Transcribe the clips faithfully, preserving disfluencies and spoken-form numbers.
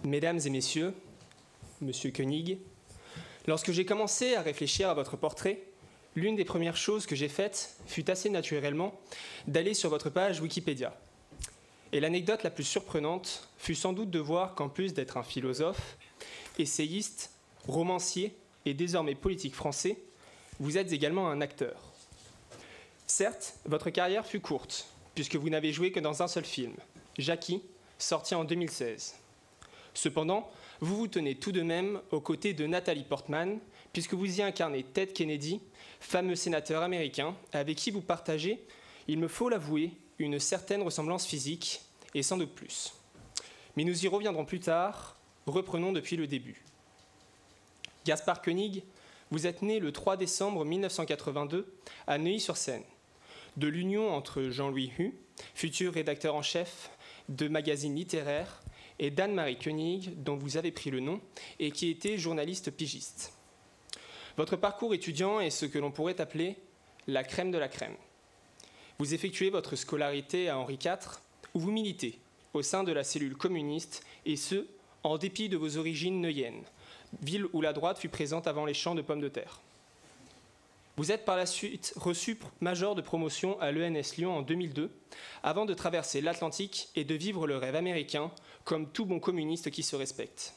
Mesdames et messieurs, Monsieur Koenig, lorsque j'ai commencé à réfléchir à votre portrait, l'une des premières choses que j'ai faites fut assez naturellement d'aller sur votre page Wikipédia. Et l'anecdote la plus surprenante fut sans doute de voir qu'en plus d'être un philosophe, essayiste, romancier et désormais politique français, vous êtes également un acteur. Certes, votre carrière fut courte, puisque vous n'avez joué que dans un seul film, Jackie, sorti en deux mille seize. Cependant, vous vous tenez tout de même aux côtés de Nathalie Portman, puisque vous y incarnez Ted Kennedy, fameux sénateur américain, avec qui vous partagez, il me faut l'avouer, une certaine ressemblance physique, et sans doute plus. Mais nous y reviendrons plus tard, reprenons depuis le début. Gaspard Koenig, vous êtes né le trois décembre mille neuf cent quatre-vingt-deux à Neuilly-sur-Seine, de l'union entre Jean-Louis Hu, futur rédacteur en chef de magazines littéraires, et d'Anne-Marie Koenig, dont vous avez pris le nom, et qui était journaliste pigiste. Votre parcours étudiant est ce que l'on pourrait appeler la crème de la crème. Vous effectuez votre scolarité à Henri quatre, où vous militez au sein de la cellule communiste, et ce, en dépit de vos origines neuilliennes, ville où la droite fut présente avant les champs de pommes de terre. Vous êtes par la suite reçu major de promotion à l'E N S Lyon en deux mille deux, avant de traverser l'Atlantique et de vivre le rêve américain, comme tout bon communiste qui se respecte.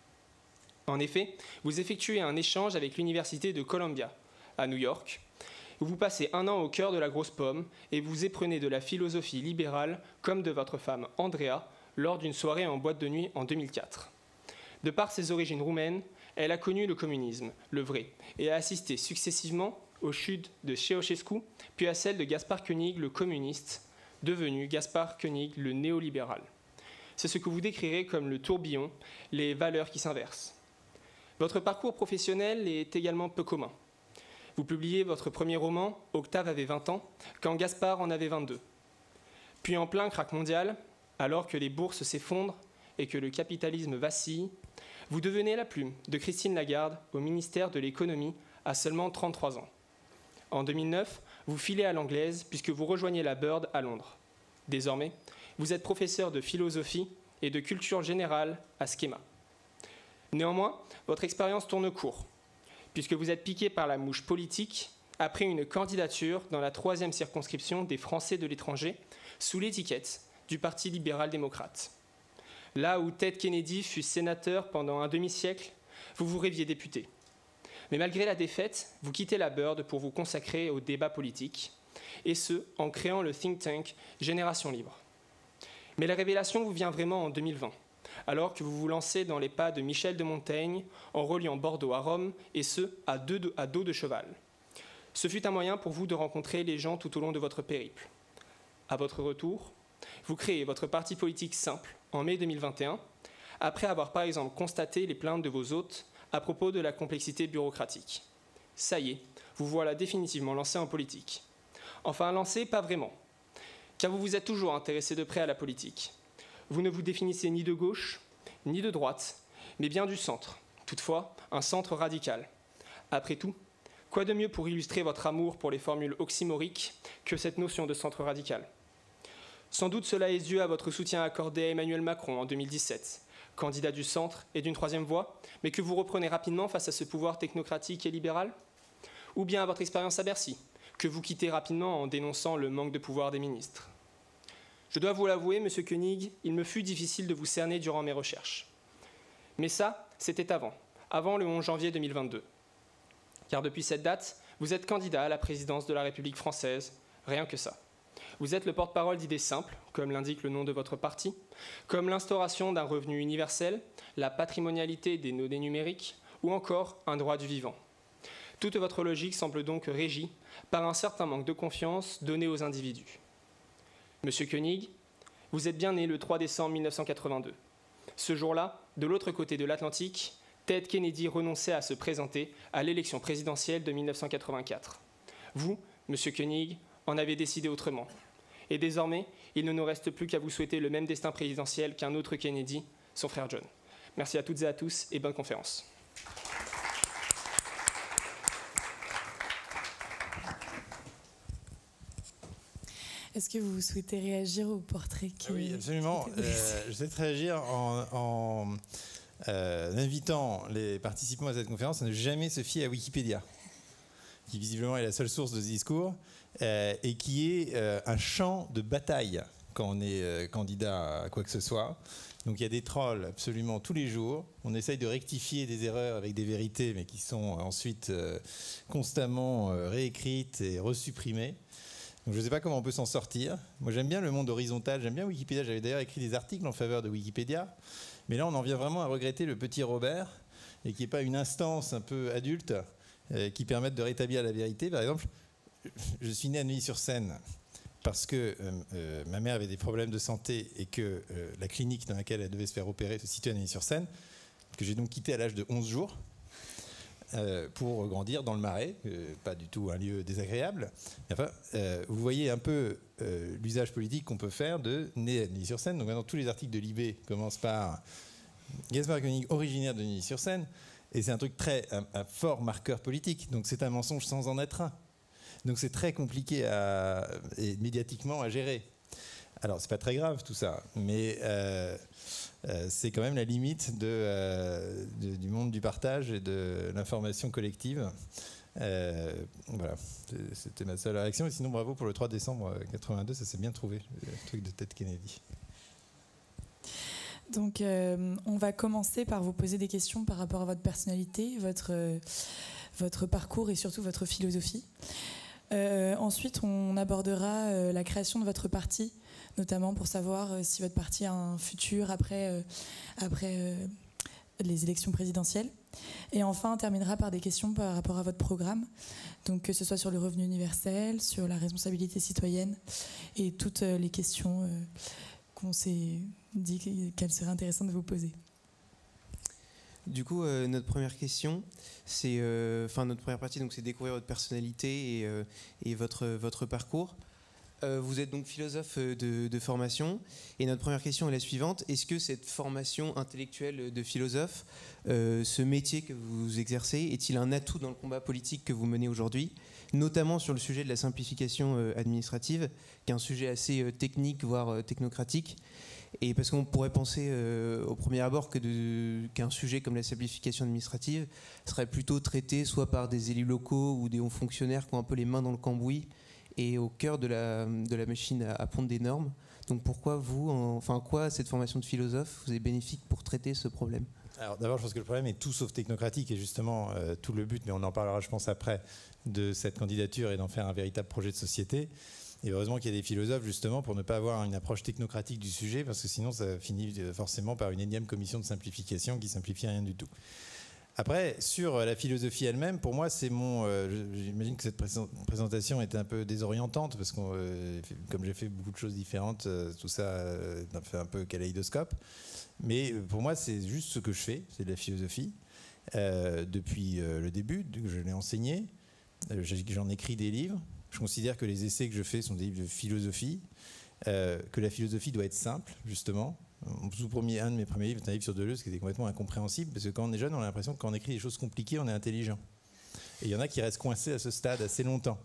En effet, vous effectuez un échange avec l'Université de Columbia, à New York, où vous passez un an au cœur de la grosse pomme et vous éprenez de la philosophie libérale comme de votre femme Andrea lors d'une soirée en boîte de nuit en deux mille quatre. De par ses origines roumaines, elle a connu le communisme, le vrai, et a assisté successivement aux chutes de Ceausescu, puis à celle de Gaspard Koenig, le communiste, devenu Gaspard Koenig, le néolibéral. C'est ce que vous décrirez comme le tourbillon, les valeurs qui s'inversent. Votre parcours professionnel est également peu commun. Vous publiez votre premier roman, Octave avait vingt ans, quand Gaspard en avait vingt-deux. Puis en plein krach mondial, alors que les bourses s'effondrent et que le capitalisme vacille, vous devenez la plume de Christine Lagarde au ministère de l'économie à seulement trente-trois ans. En deux mille neuf, vous filez à l'anglaise puisque vous rejoignez la Bird à Londres. Désormais, vous êtes professeur de philosophie et de culture générale à Schema. Néanmoins, votre expérience tourne court, puisque vous êtes piqué par la mouche politique après une candidature dans la troisième circonscription des Français de l'étranger sous l'étiquette du Parti libéral-démocrate. Là où Ted Kennedy fut sénateur pendant un demi-siècle, vous vous rêviez député. Mais malgré la défaite, vous quittez la Bird pour vous consacrer au débat politique, et ce, en créant le think tank Génération Libre. Mais la révélation vous vient vraiment en deux mille vingt, alors que vous vous lancez dans les pas de Michel de Montaigne en reliant Bordeaux à Rome, et ce, à, deux de, à dos de cheval. Ce fut un moyen pour vous de rencontrer les gens tout au long de votre périple. À votre retour, vous créez votre parti politique simple en mai deux mille vingt et un, après avoir par exemple constaté les plaintes de vos hôtes à propos de la complexité bureaucratique. Ça y est, vous voilà définitivement lancé en politique. Enfin, lancé, pas vraiment, car vous vous êtes toujours intéressé de près à la politique. Vous ne vous définissez ni de gauche, ni de droite, mais bien du centre. Toutefois, un centre radical. Après tout, quoi de mieux pour illustrer votre amour pour les formules oxymoriques que cette notion de centre radical ? Sans doute cela est dû à votre soutien accordé à Emmanuel Macron en deux mille dix-sept, candidat du centre et d'une troisième voie, mais que vous reprenez rapidement face à ce pouvoir technocratique et libéral ? Ou bien à votre expérience à Bercy, que vous quittez rapidement en dénonçant le manque de pouvoir des ministres ? Je dois vous l'avouer, Monsieur Koenig, il me fut difficile de vous cerner durant mes recherches. Mais ça, c'était avant, avant le onze janvier deux mille vingt-deux. Car depuis cette date, vous êtes candidat à la présidence de la République française, rien que ça. Vous êtes le porte-parole d'idées simples, comme l'indique le nom de votre parti, comme l'instauration d'un revenu universel, la patrimonialité des données numériques, ou encore un droit du vivant. Toute votre logique semble donc régie par un certain manque de confiance donné aux individus. Monsieur Koenig, vous êtes bien né le trois décembre mille neuf cent quatre-vingt-deux. Ce jour-là, de l'autre côté de l'Atlantique, Ted Kennedy renonçait à se présenter à l'élection présidentielle de mille neuf cent quatre-vingt-quatre. Vous, Monsieur Koenig, en avez décidé autrement. Et désormais, il ne nous reste plus qu'à vous souhaiter le même destin présidentiel qu'un autre Kennedy, son frère John. Merci à toutes et à tous et bonne conférence. Est-ce que vous souhaitez réagir au portrait qui... Ah oui, absolument. Euh, je souhaite réagir en, en euh, invitant les participants à cette conférence à ne jamais se fier à Wikipédia, qui visiblement est la seule source de ce discours, euh, et qui est euh, un champ de bataille quand on est euh, candidat à quoi que ce soit. Donc il y a des trolls absolument tous les jours. On essaye de rectifier des erreurs avec des vérités, mais qui sont ensuite euh, constamment euh, réécrites et resupprimées. Donc je ne sais pas comment on peut s'en sortir. Moi j'aime bien le monde horizontal, j'aime bien Wikipédia. J'avais d'ailleurs écrit des articles en faveur de Wikipédia. Mais là on en vient vraiment à regretter le petit Robert, et qu'il n'y ait pas une instance un peu adulte euh, qui permette de rétablir la vérité. Par exemple, je suis né à Neuilly-sur-Seine parce que euh, euh, ma mère avait des problèmes de santé et que euh, la clinique dans laquelle elle devait se faire opérer se situait à Neuilly-sur-Seine, que j'ai donc quitté à l'âge de onze jours euh, pour grandir dans le Marais, euh, pas du tout un lieu désagréable. Enfin, euh, vous voyez un peu euh, l'usage politique qu'on peut faire de né à Neuilly-sur-Seine. Donc maintenant, tous les articles de Libé commencent par Gaspard Koenig, originaire de Neuilly-sur-Seine, et c'est un truc très, un, un fort marqueur politique. Donc c'est un mensonge sans en être un. Donc c'est très compliqué à, et médiatiquement à gérer. Alors c'est pas très grave tout ça, mais euh, euh, c'est quand même la limite de, euh, de, du monde du partage et de l'information collective. Euh, voilà, c'était ma seule réaction. Et sinon bravo pour le trois décembre quatre-vingt-deux, ça s'est bien trouvé, le truc de Ted Kennedy. Donc euh, on va commencer par vous poser des questions par rapport à votre personnalité, votre, euh, votre parcours et surtout votre philosophie. Euh, ensuite, on abordera euh, la création de votre parti, notamment pour savoir euh, si votre parti a un futur après, euh, après euh, les élections présidentielles. Et enfin, on terminera par des questions par rapport à votre programme, donc que ce soit sur le revenu universel, sur la responsabilité citoyenne et toutes euh, les questions euh, qu'on s'est dit qu'elles seraient intéressantes de vous poser. Du coup, euh, notre première question, c'est, euh, enfin notre première partie, donc c'est découvrir votre personnalité et, euh, et votre votre parcours. Euh, vous êtes donc philosophe de, de formation, et notre première question est la suivante: est-ce que cette formation intellectuelle de philosophe, euh, ce métier que vous exercez, est-il un atout dans le combat politique que vous menez aujourd'hui, notamment sur le sujet de la simplification euh, administrative, qui est un sujet assez euh, technique, voire euh, technocratique? Et parce qu'on pourrait penser euh, au premier abord que de, qu'un sujet comme la simplification administrative serait plutôt traité soit par des élus locaux ou des hauts fonctionnaires qui ont un peu les mains dans le cambouis et au cœur de la, de la machine à, à pondre des normes. Donc pourquoi vous, en, enfin quoi cette formation de philosophe vous est bénéfique pour traiter ce problème? Alors d'abord, je pense que le problème est tout sauf technocratique, et justement euh, tout le but, mais on en parlera je pense après, de cette candidature est d'en faire un véritable projet de société. Et heureusement qu'il y a des philosophes justement pour ne pas avoir une approche technocratique du sujet, parce que sinon ça finit forcément par une énième commission de simplification qui simplifie rien du tout. Après, sur la philosophie elle-même, pour moi, c'est mon. Euh, j'imagine que cette présentation était un peu désorientante parce que, euh, comme j'ai fait beaucoup de choses différentes, euh, tout ça euh, fait un peu kaléidoscope. Mais pour moi, c'est juste ce que je fais, c'est de la philosophie euh, depuis euh, le début, que je l'ai enseigné. Euh, j'en écris des livres. Je considère que les essais que je fais sont des livres de philosophie, euh, que la philosophie doit être simple, justement. Mon tout premier, un de mes premiers livres, c'est un livre sur Deleuze qui était complètement incompréhensible, parce que quand on est jeune, on a l'impression que quand on écrit des choses compliquées, on est intelligent. Et il y en a qui restent coincés à ce stade assez longtemps.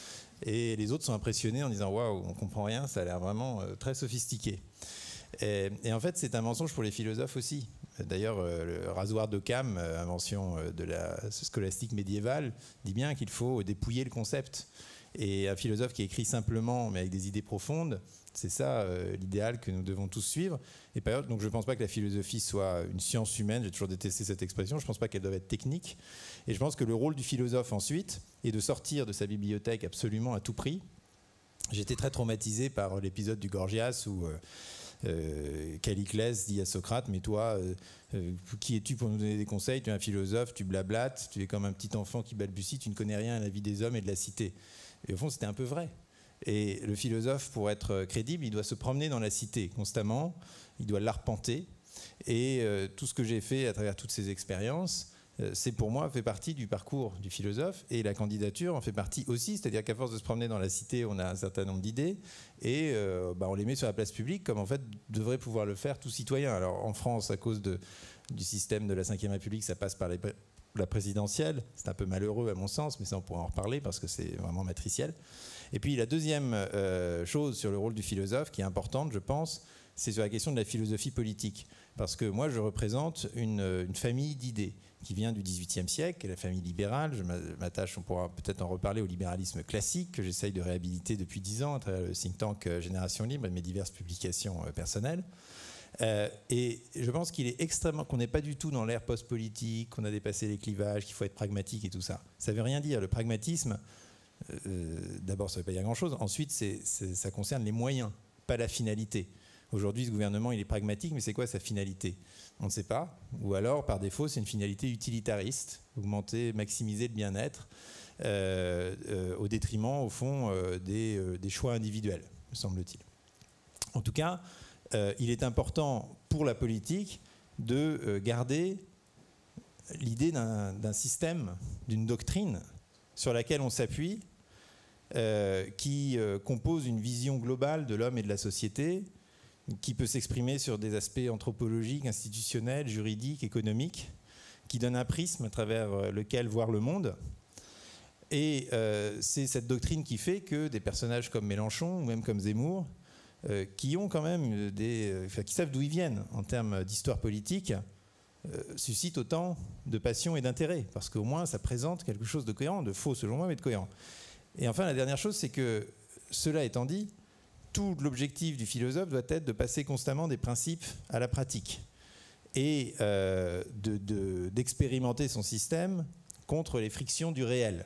Et les autres sont impressionnés en disant « Waouh, on comprend rien, ça a l'air vraiment euh, très sophistiqué ». Et, et en fait, c'est un mensonge pour les philosophes aussi. D'ailleurs, euh, le rasoir d'Occam, euh, invention euh, de la scolastique médiévale, dit bien qu'il faut dépouiller le concept. Et un philosophe qui écrit simplement, mais avec des idées profondes, c'est ça euh, l'idéal que nous devons tous suivre. Et par ailleurs, donc je ne pense pas que la philosophie soit une science humaine, j'ai toujours détesté cette expression, je ne pense pas qu'elle doive être technique. Et je pense que le rôle du philosophe ensuite est de sortir de sa bibliothèque absolument à tout prix. J'étais très traumatisé par l'épisode du Gorgias où euh, euh, Calliclès dit à Socrate « Mais toi, euh, euh, qui es-tu pour nous donner des conseils? Tu es un philosophe, tu blablates, tu es comme un petit enfant qui balbutie, tu ne connais rien à la vie des hommes et de la cité. » Et au fond, c'était un peu vrai. Et le philosophe, pour être crédible, il doit se promener dans la cité constamment, il doit l'arpenter. Et euh, tout ce que j'ai fait à travers toutes ces expériences, euh, c'est pour moi, fait partie du parcours du philosophe. Et la candidature en fait partie aussi, c'est-à-dire qu'à force de se promener dans la cité, on a un certain nombre d'idées et euh, bah, on les met sur la place publique, comme en fait devrait pouvoir le faire tout citoyen. Alors en France, à cause de, du système de la cinquième République, ça passe par les, la présidentielle. C'est un peu malheureux à mon sens, mais ça on pourra en reparler parce que c'est vraiment matriciel. Et puis la deuxième euh, chose sur le rôle du philosophe qui est importante, je pense, c'est sur la question de la philosophie politique. Parce que moi, je représente une, une famille d'idées qui vient du dix-huitième siècle, la famille libérale. Je m'attache, on pourra peut-être en reparler, au libéralisme classique que j'essaye de réhabiliter depuis dix ans à travers le think tank Génération Libre et mes diverses publications personnelles. Euh, et je pense qu'il est extrêmement, qu'on n'est pas du tout dans l'ère post-politique, qu'on a dépassé les clivages, qu'il faut être pragmatique et tout ça. Ça ne veut rien dire. Le pragmatisme, euh, d'abord, ça ne veut pas dire grand-chose. Ensuite, c'est, c'est, ça concerne les moyens, pas la finalité. Aujourd'hui, ce gouvernement, il est pragmatique, mais c'est quoi sa finalité ? On ne sait pas. Ou alors, par défaut, c'est une finalité utilitariste, augmenter, maximiser le bien-être, euh, euh, au détriment, au fond, euh, des, euh, des choix individuels, me semble-t-il. En tout cas, euh, il est important pour la politique de euh, garder l'idée d'un, d'un système, d'une doctrine sur laquelle on s'appuie, euh, qui euh, compose une vision globale de l'homme et de la société, qui peut s'exprimer sur des aspects anthropologiques, institutionnels, juridiques, économiques, qui donne un prisme à travers lequel voir le monde. Et euh, c'est cette doctrine qui fait que des personnages comme Mélenchon, ou même comme Zemmour, euh, qui ont quand même des, euh, enfin, qui savent d'où ils viennent en termes d'histoire politique, euh, suscitent autant de passion et d'intérêt, parce qu'au moins ça présente quelque chose de cohérent, de faux selon moi, mais de cohérent. Et enfin, la dernière chose, c'est que, cela étant dit, tout l'objectif du philosophe doit être de passer constamment des principes à la pratique et euh, de, de, d'expérimenter son système contre les frictions du réel.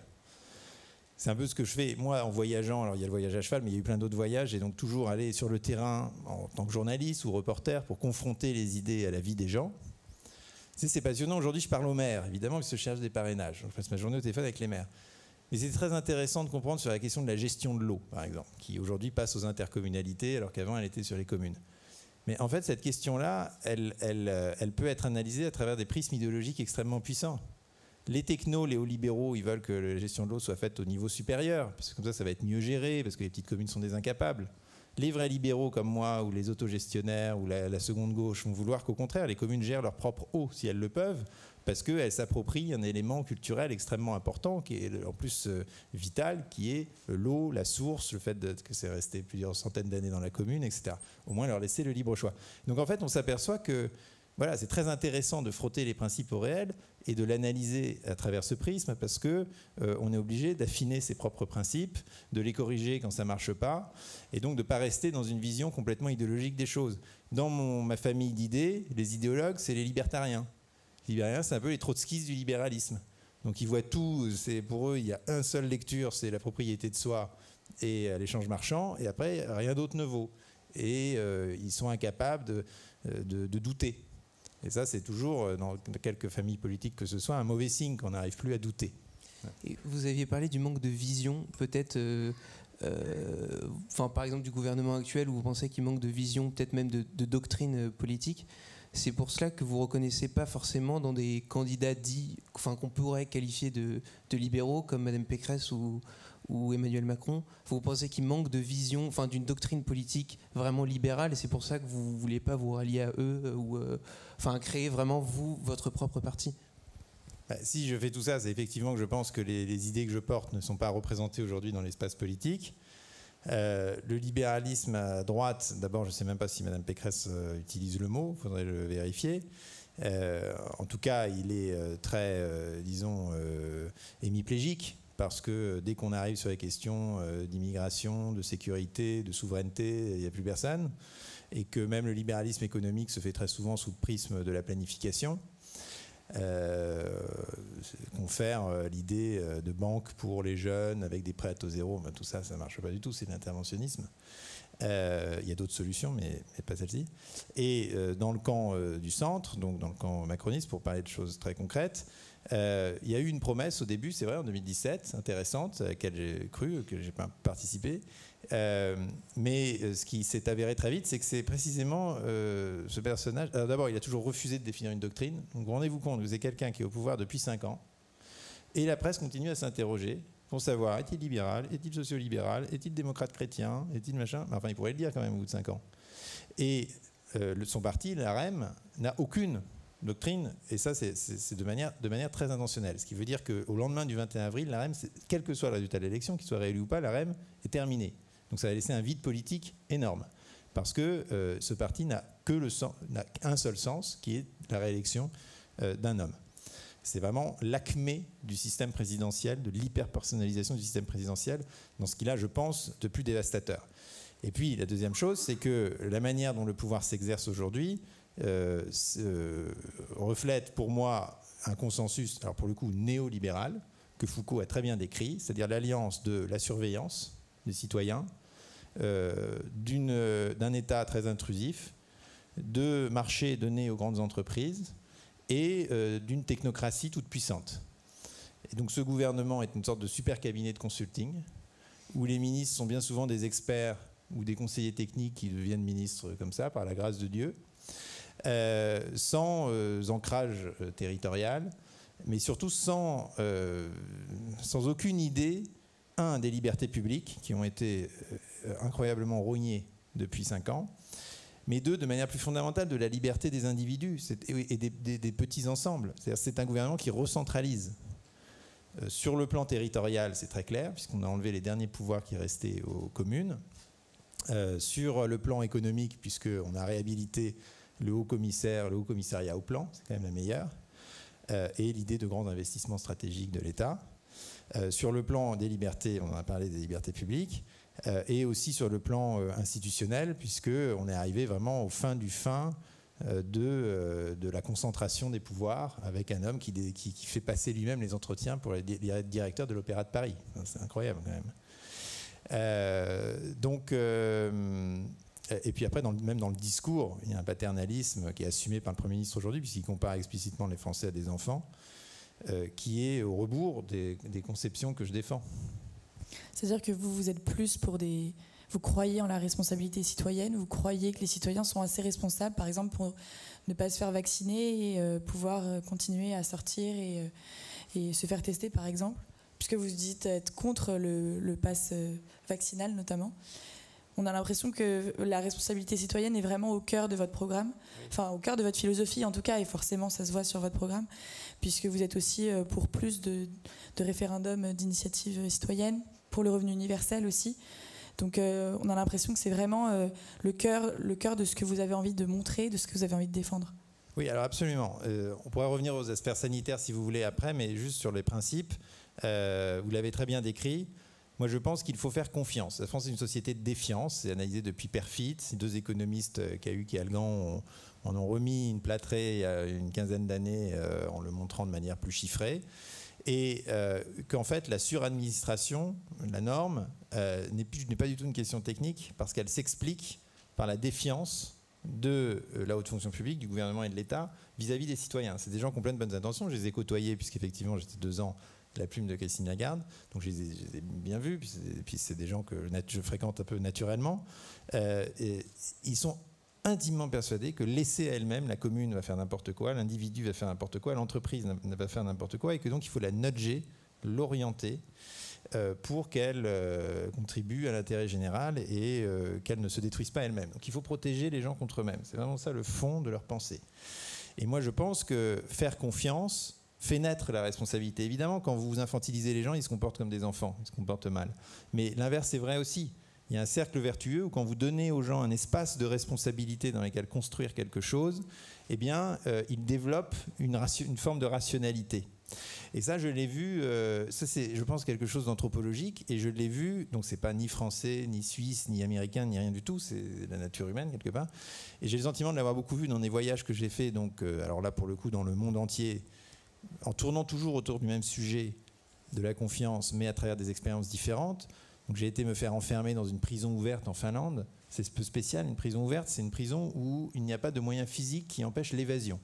C'est un peu ce que je fais, moi, en voyageant. Alors, il y a le voyage à cheval, mais il y a eu plein d'autres voyages, et donc toujours aller sur le terrain en tant que journaliste ou reporter pour confronter les idées à la vie des gens. C'est, c'est passionnant. Aujourd'hui, je parle aux maires, évidemment, qui se cherchent des parrainages. Je passe ma journée au téléphone avec les maires. Mais c'est très intéressant de comprendre sur la question de la gestion de l'eau, par exemple, qui aujourd'hui passe aux intercommunalités, alors qu'avant, elle était sur les communes. Mais en fait, cette question-là, elle, elle, elle peut être analysée à travers des prismes idéologiques extrêmement puissants. Les technos, les hauts-libéraux, ils veulent que la gestion de l'eau soit faite au niveau supérieur, parce que comme ça, ça va être mieux géré, parce que les petites communes sont des incapables. Les vrais libéraux comme moi, ou les autogestionnaires, ou la, la seconde gauche, vont vouloir qu'au contraire, les communes gèrent leur propre eau, si elles le peuvent, parce qu'elles s'approprient un élément culturel extrêmement important, qui est en plus euh, vital, qui est l'eau, la source, le fait de, que c'est resté plusieurs centaines d'années dans la commune, et cetera. Au moins leur laisser le libre choix. Donc en fait, on s'aperçoit que voilà, c'est très intéressant de frotter les principes au réel et de l'analyser à travers ce prisme, parce qu'on euh, est obligé d'affiner ses propres principes, de les corriger quand ça ne marche pas, et donc de ne pas rester dans une vision complètement idéologique des choses. Dans mon, ma famille d'idées, les idéologues, c'est les libertariens. Les libertariens, c'est un peu les trotskistes du libéralisme. Donc ils voient tout, c'est, pour eux, il y a une seule lecture, c'est la propriété de soi et euh, l'échange marchand, et après, rien d'autre ne vaut. Et euh, ils sont incapables de, de, de douter. Et ça, c'est toujours, dans quelques familles politiques que ce soit, un mauvais signe qu'on n'arrive plus à douter. Et vous aviez parlé du manque de vision, peut-être, euh, euh, enfin, par exemple, du gouvernement actuel, où vous pensez qu'il manque de vision, peut-être même de, de doctrine politique. C'est pour cela que vous ne reconnaissez pas forcément dans des candidats dits, enfin, qu'on pourrait qualifier de, de libéraux, comme Mme Pécresse ou, ou Emmanuel Macron. Vous pensez qu'il manque de vision, enfin, d'une doctrine politique vraiment libérale, et c'est pour ça que vous ne voulez pas vous rallier à eux, ou euh, enfin, créer vraiment, vous, votre propre parti? Bah, si je fais tout ça, c'est effectivement que je pense que les, les idées que je porte ne sont pas représentées aujourd'hui dans l'espace politique. Euh, le libéralisme à droite, d'abord, je ne sais même pas si Mme Pécresse euh, utilise le mot, il faudrait le vérifier. Euh, en tout cas, il est euh, très, euh, disons, euh, hémiplégique, parce que dès qu'on arrive sur les questions euh, d'immigration, de sécurité, de souveraineté, il n'y a plus personne, et que même le libéralisme économique se fait très souvent sous le prisme de la planification. Euh, confère euh, l'idée euh, de banque pour les jeunes avec des prêts à taux zéro, ben, tout ça, ça ne marche pas du tout, c'est de l'interventionnisme. Euh, il y a d'autres solutions, mais, mais pas celle-ci. Et euh, dans le camp euh, du centre, donc dans le camp macroniste, pour parler de choses très concrètes, euh, il y a eu une promesse au début, c'est vrai, en deux mille dix-sept, intéressante, à laquelle j'ai cru, que j'ai pas participé. Euh, mais ce qui s'est avéré très vite, c'est que c'est précisément euh, ce personnage. Alors d'abord, il a toujours refusé de définir une doctrine. Donc rendez-vous compte, vous êtes quelqu'un qui est au pouvoir depuis cinq ans, et la presse continue à s'interroger pour savoir, est-il libéral, est-il socio-libéral, est-il démocrate chrétien, est-il machin. Enfin, il pourrait le dire quand même au bout de cinq ans. Et euh, son parti, l'A R E M, n'a aucune doctrine, et ça c'est, c'est, c'est de, manière, de manière très intentionnelle. Ce qui veut dire qu'au lendemain du vingt et un avril, l'A R E M, quel que soit le résultat de l'élection, qu'il soit réélu ou pas, l'A R E M est terminé. Donc ça va laisser un vide politique énorme. Parce que euh, ce parti n'a que le sens, n'a qu'un seul sens, qui est la réélection euh, d'un homme. C'est vraiment l'acmé du système présidentiel, de l'hyper-personnalisation du système présidentiel, dans ce qu'il a, je pense, de plus dévastateur. Et puis, la deuxième chose, c'est que la manière dont le pouvoir s'exerce aujourd'hui euh, euh, reflète pour moi un consensus, alors pour le coup néolibéral, que Foucault a très bien décrit, c'est-à-dire l'alliance de la surveillance des citoyens, euh, d'une, d'un État très intrusif, de marchés donnés aux grandes entreprises, et euh, d'une technocratie toute puissante. Et donc ce gouvernement est une sorte de super cabinet de consulting, où les ministres sont bien souvent des experts ou des conseillers techniques qui deviennent ministres comme ça, par la grâce de Dieu, euh, sans euh, ancrage euh, territorial, mais surtout sans, euh, sans aucune idée, un, des libertés publiques, qui ont été euh, incroyablement rognées depuis cinq ans, mais deux, de manière plus fondamentale, de la liberté des individus et des, des, des petits ensembles. C'est-à-dire c'est un gouvernement qui recentralise. Euh, sur le plan territorial, c'est très clair, puisqu'on a enlevé les derniers pouvoirs qui restaient aux communes. Euh, sur le plan économique, puisqu'on a réhabilité le haut-commissaire, le haut-commissariat au plan, c'est quand même la meilleure, euh, et l'idée de grands investissements stratégiques de l'État. Euh, sur le plan des libertés, on en a parlé des libertés publiques, Euh, et aussi sur le plan euh, institutionnel, puisqu'on est arrivé vraiment au fin du fin euh, de, euh, de la concentration des pouvoirs, avec un homme qui, qui, qui fait passer lui-même les entretiens pour être directeur de l'Opéra de Paris. C'est incroyable quand même. Euh, donc, euh, et puis après, dans le, même dans le discours, il y a un paternalisme qui est assumé par le Premier ministre aujourd'hui, puisqu'il compare explicitement les Français à des enfants, euh, qui est au rebours des, des conceptions que je défends. C'est-à-dire que vous, vous êtes plus pour des... Vous croyez en la responsabilité citoyenne, vous croyez que les citoyens sont assez responsables, par exemple, pour ne pas se faire vacciner et euh, pouvoir continuer à sortir et, euh, et se faire tester, par exemple, puisque vous dites être contre le, le pass vaccinal, notamment. On a l'impression que la responsabilité citoyenne est vraiment au cœur de votre programme, enfin au cœur de votre philosophie en tout cas, et forcément ça se voit sur votre programme, puisque vous êtes aussi pour plus de, de référendums d'initiative citoyenne, pour le revenu universel aussi. Donc euh, on a l'impression que c'est vraiment euh, le cœur, le cœur de ce que vous avez envie de montrer, de ce que vous avez envie de défendre. Oui, alors absolument. Euh, on pourrait revenir aux aspects sanitaires si vous voulez après, mais juste sur les principes, euh, vous l'avez très bien décrit. Moi, je pense qu'il faut faire confiance. La France est une société de défiance. C'est analysé depuis Perfit. Ces deux économistes, Cahuc et Algan, en ont remis une plâtrée il y a une quinzaine d'années euh, en le montrant de manière plus chiffrée. Et euh, qu'en fait, la suradministration, la norme, euh, n'est, plus, n'est pas du tout une question technique, parce qu'elle s'explique par la défiance de euh, la haute fonction publique, du gouvernement et de l'État, vis-à-vis des citoyens. C'est des gens qui ont plein de bonnes intentions. Je les ai côtoyés, puisqu'effectivement, j'étais deux ans à la plume de Christine Lagarde, donc je les ai, je les ai bien vus, puis c'est, puis c'est des gens que je fréquente un peu naturellement. Euh, et ils sont intimement persuadés que laissée à elle-même, la commune va faire n'importe quoi, l'individu va faire n'importe quoi, l'entreprise va faire n'importe quoi, et que donc il faut la nudger, l'orienter euh, pour qu'elle euh, contribue à l'intérêt général et euh, qu'elle ne se détruise pas elle-même. Donc il faut protéger les gens contre eux-mêmes. C'est vraiment ça le fond de leur pensée. Et moi je pense que faire confiance fait naître la responsabilité. Évidemment, quand vous infantilisez les gens, ils se comportent comme des enfants, ils se comportent mal. Mais l'inverse est vrai aussi. Il y a un cercle vertueux où quand vous donnez aux gens un espace de responsabilité dans lequel construire quelque chose, eh bien, euh, ils développent une, ration, une forme de rationalité. Et ça, je l'ai vu, euh, ça c'est, je pense, quelque chose d'anthropologique, et je l'ai vu, donc c'est pas ni français, ni suisse, ni américain, ni rien du tout, c'est la nature humaine quelque part. Et j'ai le sentiment de l'avoir beaucoup vu dans des voyages que j'ai faits, donc, euh, alors là, pour le coup, dans le monde entier, en tournant toujours autour du même sujet de la confiance, mais à travers des expériences différentes. Donc j'ai été me faire enfermer dans une prison ouverte en Finlande. C'est peu spécial, une prison ouverte, c'est une prison où il n'y a pas de moyens physiques qui empêchent l'évasion.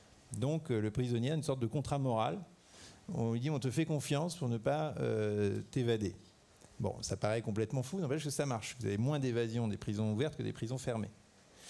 Donc euh, le prisonnier a une sorte de contrat moral. On lui dit on te fait confiance pour ne pas euh, t'évader. Bon, ça paraît complètement fou, n'empêche que ça marche. Vous avez moins d'évasion des prisons ouvertes que des prisons fermées.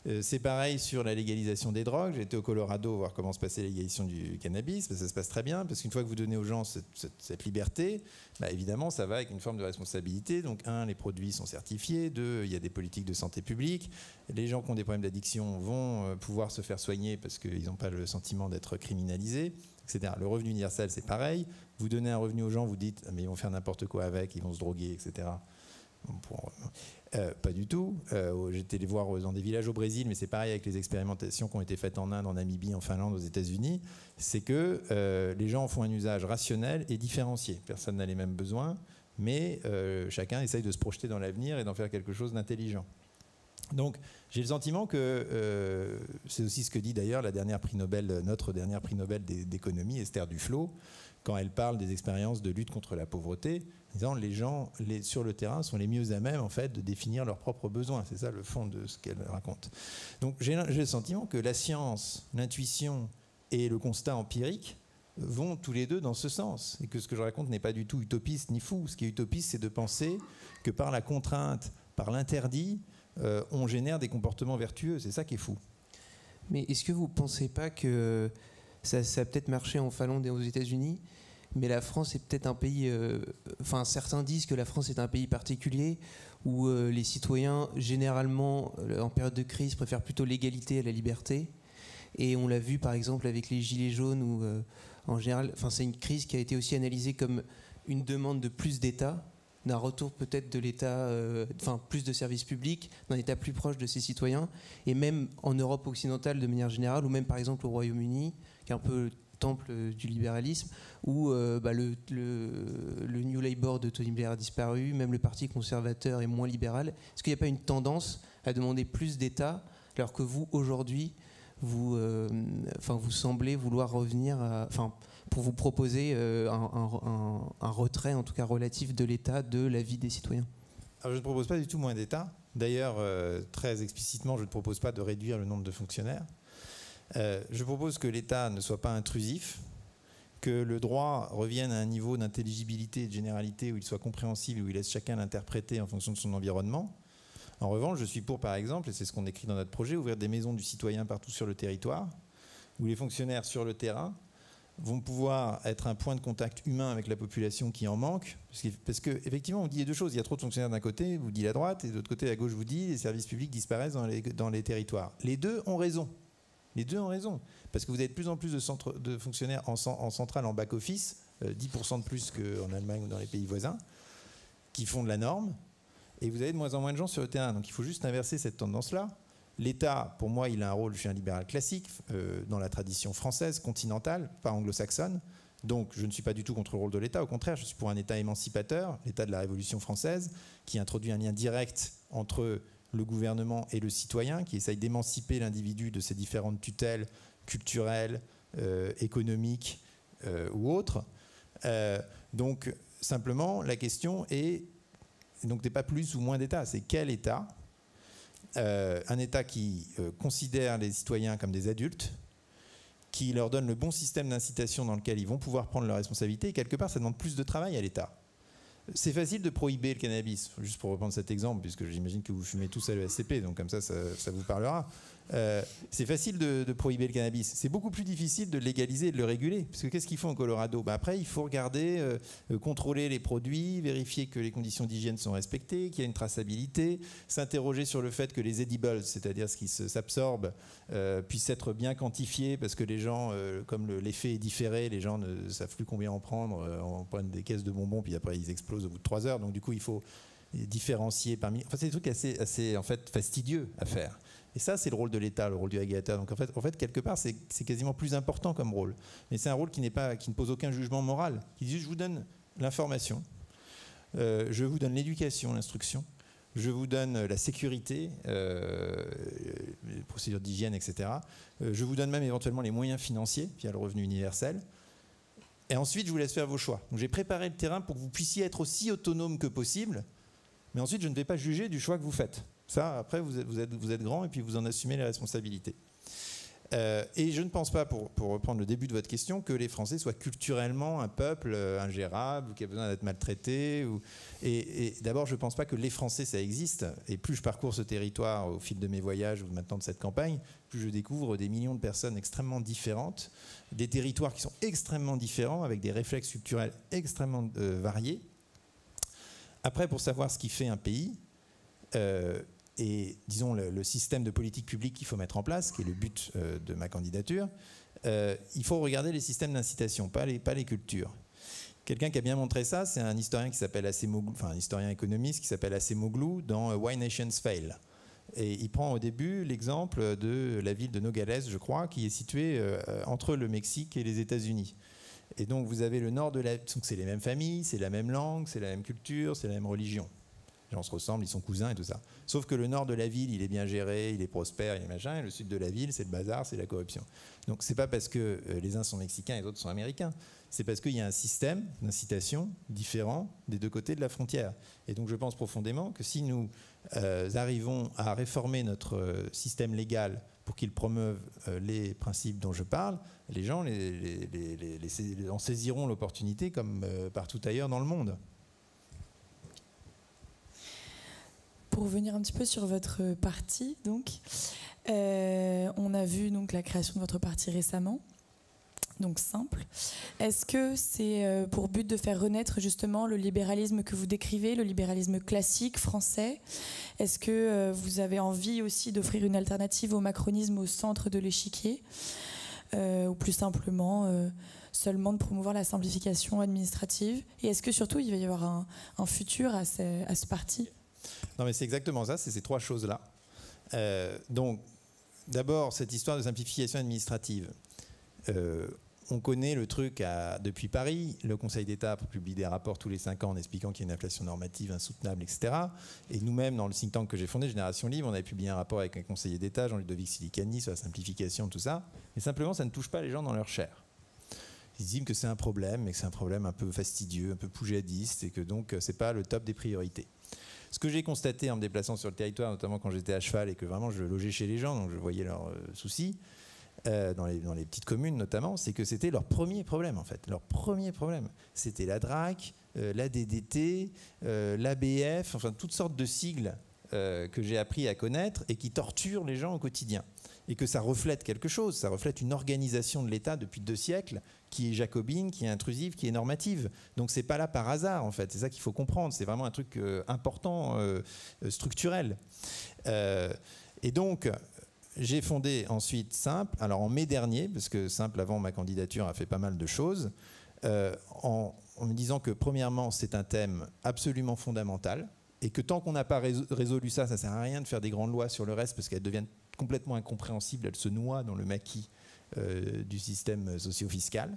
Euh, c'est pareil sur la légalisation des drogues. J'étais au Colorado voir comment se passait la légalisation du cannabis. Ben, ça se passe très bien, parce qu'une fois que vous donnez aux gens cette, cette, cette liberté, ben, évidemment, ça va avec une forme de responsabilité. Donc, un, les produits sont certifiés. Deux, il y a des politiques de santé publique. Les gens qui ont des problèmes d'addiction vont euh, pouvoir se faire soigner parce qu'ils n'ont pas le sentiment d'être criminalisés, et cetera. Le revenu universel, c'est pareil. Vous donnez un revenu aux gens, vous dites « mais ils vont faire n'importe quoi avec, ils vont se droguer, et cetera » Pour, euh, pas du tout. Euh, J'étais les voir dans des villages au Brésil, mais c'est pareil avec les expérimentations qui ont été faites en Inde, en Namibie, en Finlande, aux États-Unis. C'est que euh, les gens en font un usage rationnel et différencié. Personne n'a les mêmes besoins, mais euh, chacun essaye de se projeter dans l'avenir et d'en faire quelque chose d'intelligent. Donc, j'ai le sentiment que euh, c'est aussi ce que dit d'ailleurs la dernière prix Nobel, notre dernière prix Nobel d'économie, Esther Duflo, quand elle parle des expériences de lutte contre la pauvreté, en disant les gens les, sur le terrain sont les mieux à même en fait de définir leurs propres besoins. C'est ça le fond de ce qu'elle raconte. Donc j'ai le sentiment que la science, l'intuition et le constat empirique vont tous les deux dans ce sens, et que ce que je raconte n'est pas du tout utopiste ni fou. Ce qui est utopiste, c'est de penser que par la contrainte, par l'interdit, euh, on génère des comportements vertueux. C'est ça qui est fou. Mais est-ce que vous ne pensez pas que ça, ça a peut-être marché en Finlande et aux États-Unis, mais la France est peut-être un pays... Euh, enfin, certains disent que la France est un pays particulier où euh, les citoyens, généralement, en période de crise, préfèrent plutôt l'égalité à la liberté. Et on l'a vu, par exemple, avec les Gilets jaunes, où, euh, en général, enfin, c'est une crise qui a été aussi analysée comme une demande de plus d'État, d'un retour peut-être de l'État, euh, enfin, plus de services publics, d'un État plus proche de ses citoyens. Et même en Europe occidentale, de manière générale, ou même, par exemple, au Royaume-Uni, qui est un peu temple du libéralisme, où euh, bah, le, le, le New Labour de Tony Blair a disparu, même le Parti conservateur est moins libéral. Est-ce qu'il n'y a pas une tendance à demander plus d'État, alors que vous, aujourd'hui, vous, euh, enfin, vous semblez vouloir revenir, à, enfin, pour vous proposer euh, un, un, un retrait, en tout cas relatif, de l'État de la vie des citoyens? Alors, je ne propose pas du tout moins d'État. D'ailleurs, euh, très explicitement, je ne propose pas de réduire le nombre de fonctionnaires. Euh, je propose que l'État ne soit pas intrusif, que le droit revienne à un niveau d'intelligibilité et de généralité où il soit compréhensible, où il laisse chacun l'interpréter en fonction de son environnement. En revanche, je suis pour, par exemple, et c'est ce qu'on écrit dans notre projet, ouvrir des maisons du citoyen partout sur le territoire, où les fonctionnaires sur le terrain vont pouvoir être un point de contact humain avec la population qui en manque. Parce qu'effectivement, on dit deux choses. Il y a trop de fonctionnaires d'un côté, vous dit la droite, et de l'autre côté, à gauche, vous dit les services publics disparaissent dans les, dans les territoires. Les deux ont raison. Les deux ont raison. Parce que vous avez de plus en plus de, centre, de fonctionnaires en, en centrale, en back-office, euh, dix pour cent de plus qu'en Allemagne ou dans les pays voisins, qui font de la norme. Et vous avez de moins en moins de gens sur le terrain. Donc il faut juste inverser cette tendance-là. L'État, pour moi, il a un rôle, je suis un libéral classique, euh, dans la tradition française, continentale, pas anglo-saxonne. Donc je ne suis pas du tout contre le rôle de l'État. Au contraire, je suis pour un État émancipateur, l'État de la Révolution française, qui introduit un lien direct entre le gouvernement et le citoyen, qui essaye d'émanciper l'individu de ses différentes tutelles culturelles, euh, économiques euh, ou autres. Euh, donc simplement, la question est, donc n'est pas plus ou moins d'État, c'est quel État? euh, Un État qui euh, considère les citoyens comme des adultes, qui leur donne le bon système d'incitation dans lequel ils vont pouvoir prendre leurs responsabilités, et quelque part, ça demande plus de travail à l'État. C'est facile de prohiber le cannabis, juste pour reprendre cet exemple, puisque j'imagine que vous fumez tous à l'E S C P, donc comme ça, ça, ça vous parlera. Euh, c'est facile de, de prohiber le cannabis. C'est beaucoup plus difficile de le légaliser et de le réguler. Parce que qu'est-ce qu'ils font au Colorado? Ben après, il faut regarder, euh, contrôler les produits, vérifier que les conditions d'hygiène sont respectées, qu'il y a une traçabilité, s'interroger sur le fait que les edibles, c'est-à-dire ce qui s'absorbe, euh, puissent être bien quantifiés, parce que les gens, euh, comme l'effet est différé, les gens ne savent plus combien en prendre. Euh, on prend des caisses de bonbons, puis après ils explosent au bout de trois heures. Donc du coup, il faut différencier parmi... Enfin, c'est des trucs assez, assez en fait, fastidieux à faire. Et ça, c'est le rôle de l'État, le rôle du régulateur. Donc en fait, en fait quelque part, c'est quasiment plus important comme rôle. Mais c'est un rôle qui, n'est pas, qui ne pose aucun jugement moral. Qui dit, je vous donne l'information, euh, je vous donne l'éducation, l'instruction, je vous donne la sécurité, euh, les procédures d'hygiène, et cetera. Euh, je vous donne même éventuellement les moyens financiers via le revenu universel. Et ensuite, je vous laisse faire vos choix. Donc j'ai préparé le terrain pour que vous puissiez être aussi autonome que possible. Mais ensuite, je ne vais pas juger du choix que vous faites. Ça, après, vous êtes, vous êtes, vous êtes grand et puis vous en assumez les responsabilités. Euh, et je ne pense pas, pour, pour reprendre le début de votre question, que les Français soient culturellement un peuple ingérable, ou qui a besoin d'être maltraité. Ou, et, et d'abord, je ne pense pas que les Français, ça existe. Et plus je parcours ce territoire au fil de mes voyages ou maintenant de cette campagne, plus je découvre des millions de personnes extrêmement différentes, des territoires qui sont extrêmement différents, avec des réflexes culturels extrêmement euh, variés. Après, pour savoir ce qui fait un pays, euh, et disons le, le système de politique publique qu'il faut mettre en place, qui est le but euh, de ma candidature, euh, il faut regarder les systèmes d'incitation, pas les, pas les cultures. Quelqu'un qui a bien montré ça, c'est un historien qui s'appelle Acemoglu, enfin un historien économiste qui s'appelle Acemoglu dans Why Nations Fail. Et il prend au début l'exemple de la ville de Nogales, je crois, qui est située euh, entre le Mexique et les États-Unis. Et donc vous avez le nord de la... Donc c'est les mêmes familles, c'est la même langue, c'est la même culture, c'est la même religion. Les gens se ressemblent, ils sont cousins et tout ça. Sauf que le nord de la ville, il est bien géré, il est prospère, il est machin, et le sud de la ville, c'est le bazar, c'est la corruption. Donc c'est pas parce que les uns sont mexicains et les autres sont américains, c'est parce qu'il y a un système d'incitation différent des deux côtés de la frontière. Et donc je pense profondément que si nous euh, arrivons à réformer notre euh, système légal pour qu'il promeuve euh, les principes dont je parle, les gens les, les, les, les, les, en saisiront l'opportunité comme euh, partout ailleurs dans le monde. Pour revenir un petit peu sur votre parti, donc, euh, on a vu donc, la création de votre parti récemment, donc simple. Est-ce que c'est euh, pour but de faire renaître justement le libéralisme que vous décrivez, le libéralisme classique français? Est-ce que euh, vous avez envie aussi d'offrir une alternative au macronisme au centre de l'échiquier, euh, ou plus simplement euh, seulement de promouvoir la simplification administrative? Et est-ce que surtout il va y avoir un, un futur à ce, à ce parti? Non, mais c'est exactement ça, c'est ces trois choses-là. Euh, donc, d'abord, cette histoire de simplification administrative. Euh, on connaît le truc à, depuis Paris. Le Conseil d'État publie des rapports tous les cinq ans en expliquant qu'il y a une inflation normative insoutenable, et cetera. Et nous-mêmes, dans le think tank que j'ai fondé, Génération Libre, on avait publié un rapport avec un conseiller d'État, Jean-Ludovic Silicani, sur la simplification, tout ça. Mais simplement, ça ne touche pas les gens dans leur chair. Ils disent que c'est un problème, mais que c'est un problème un peu fastidieux, un peu poujadiste, et que donc, c'est pas le top des priorités. Ce que j'ai constaté en me déplaçant sur le territoire, notamment quand j'étais à cheval et que vraiment je logeais chez les gens, donc je voyais leurs euh, soucis, euh, dans, les, dans les petites communes notamment, c'est que c'était leur premier problème en fait. Leur premier problème, c'était la D R A C, euh, la D D T, euh, l'A B F, enfin toutes sortes de sigles euh, que j'ai appris à connaître et qui torturent les gens au quotidien. Et que ça reflète quelque chose, ça reflète une organisation de l'État depuis deux siècles qui est jacobine, qui est intrusive, qui est normative. Donc c'est pas là par hasard en fait, c'est ça qu'il faut comprendre, c'est vraiment un truc euh, important, euh, structurel. Euh, et donc j'ai fondé ensuite Simple, alors en mai dernier, parce que Simple avant ma candidature a fait pas mal de choses, euh, en, en me disant que premièrement c'est un thème absolument fondamental, et que tant qu'on n'a pas résolu ça, ça ne sert à rien de faire des grandes lois sur le reste parce qu'elles deviennent complètement incompréhensibles, elles se noient dans le maquis euh, du système socio-fiscal.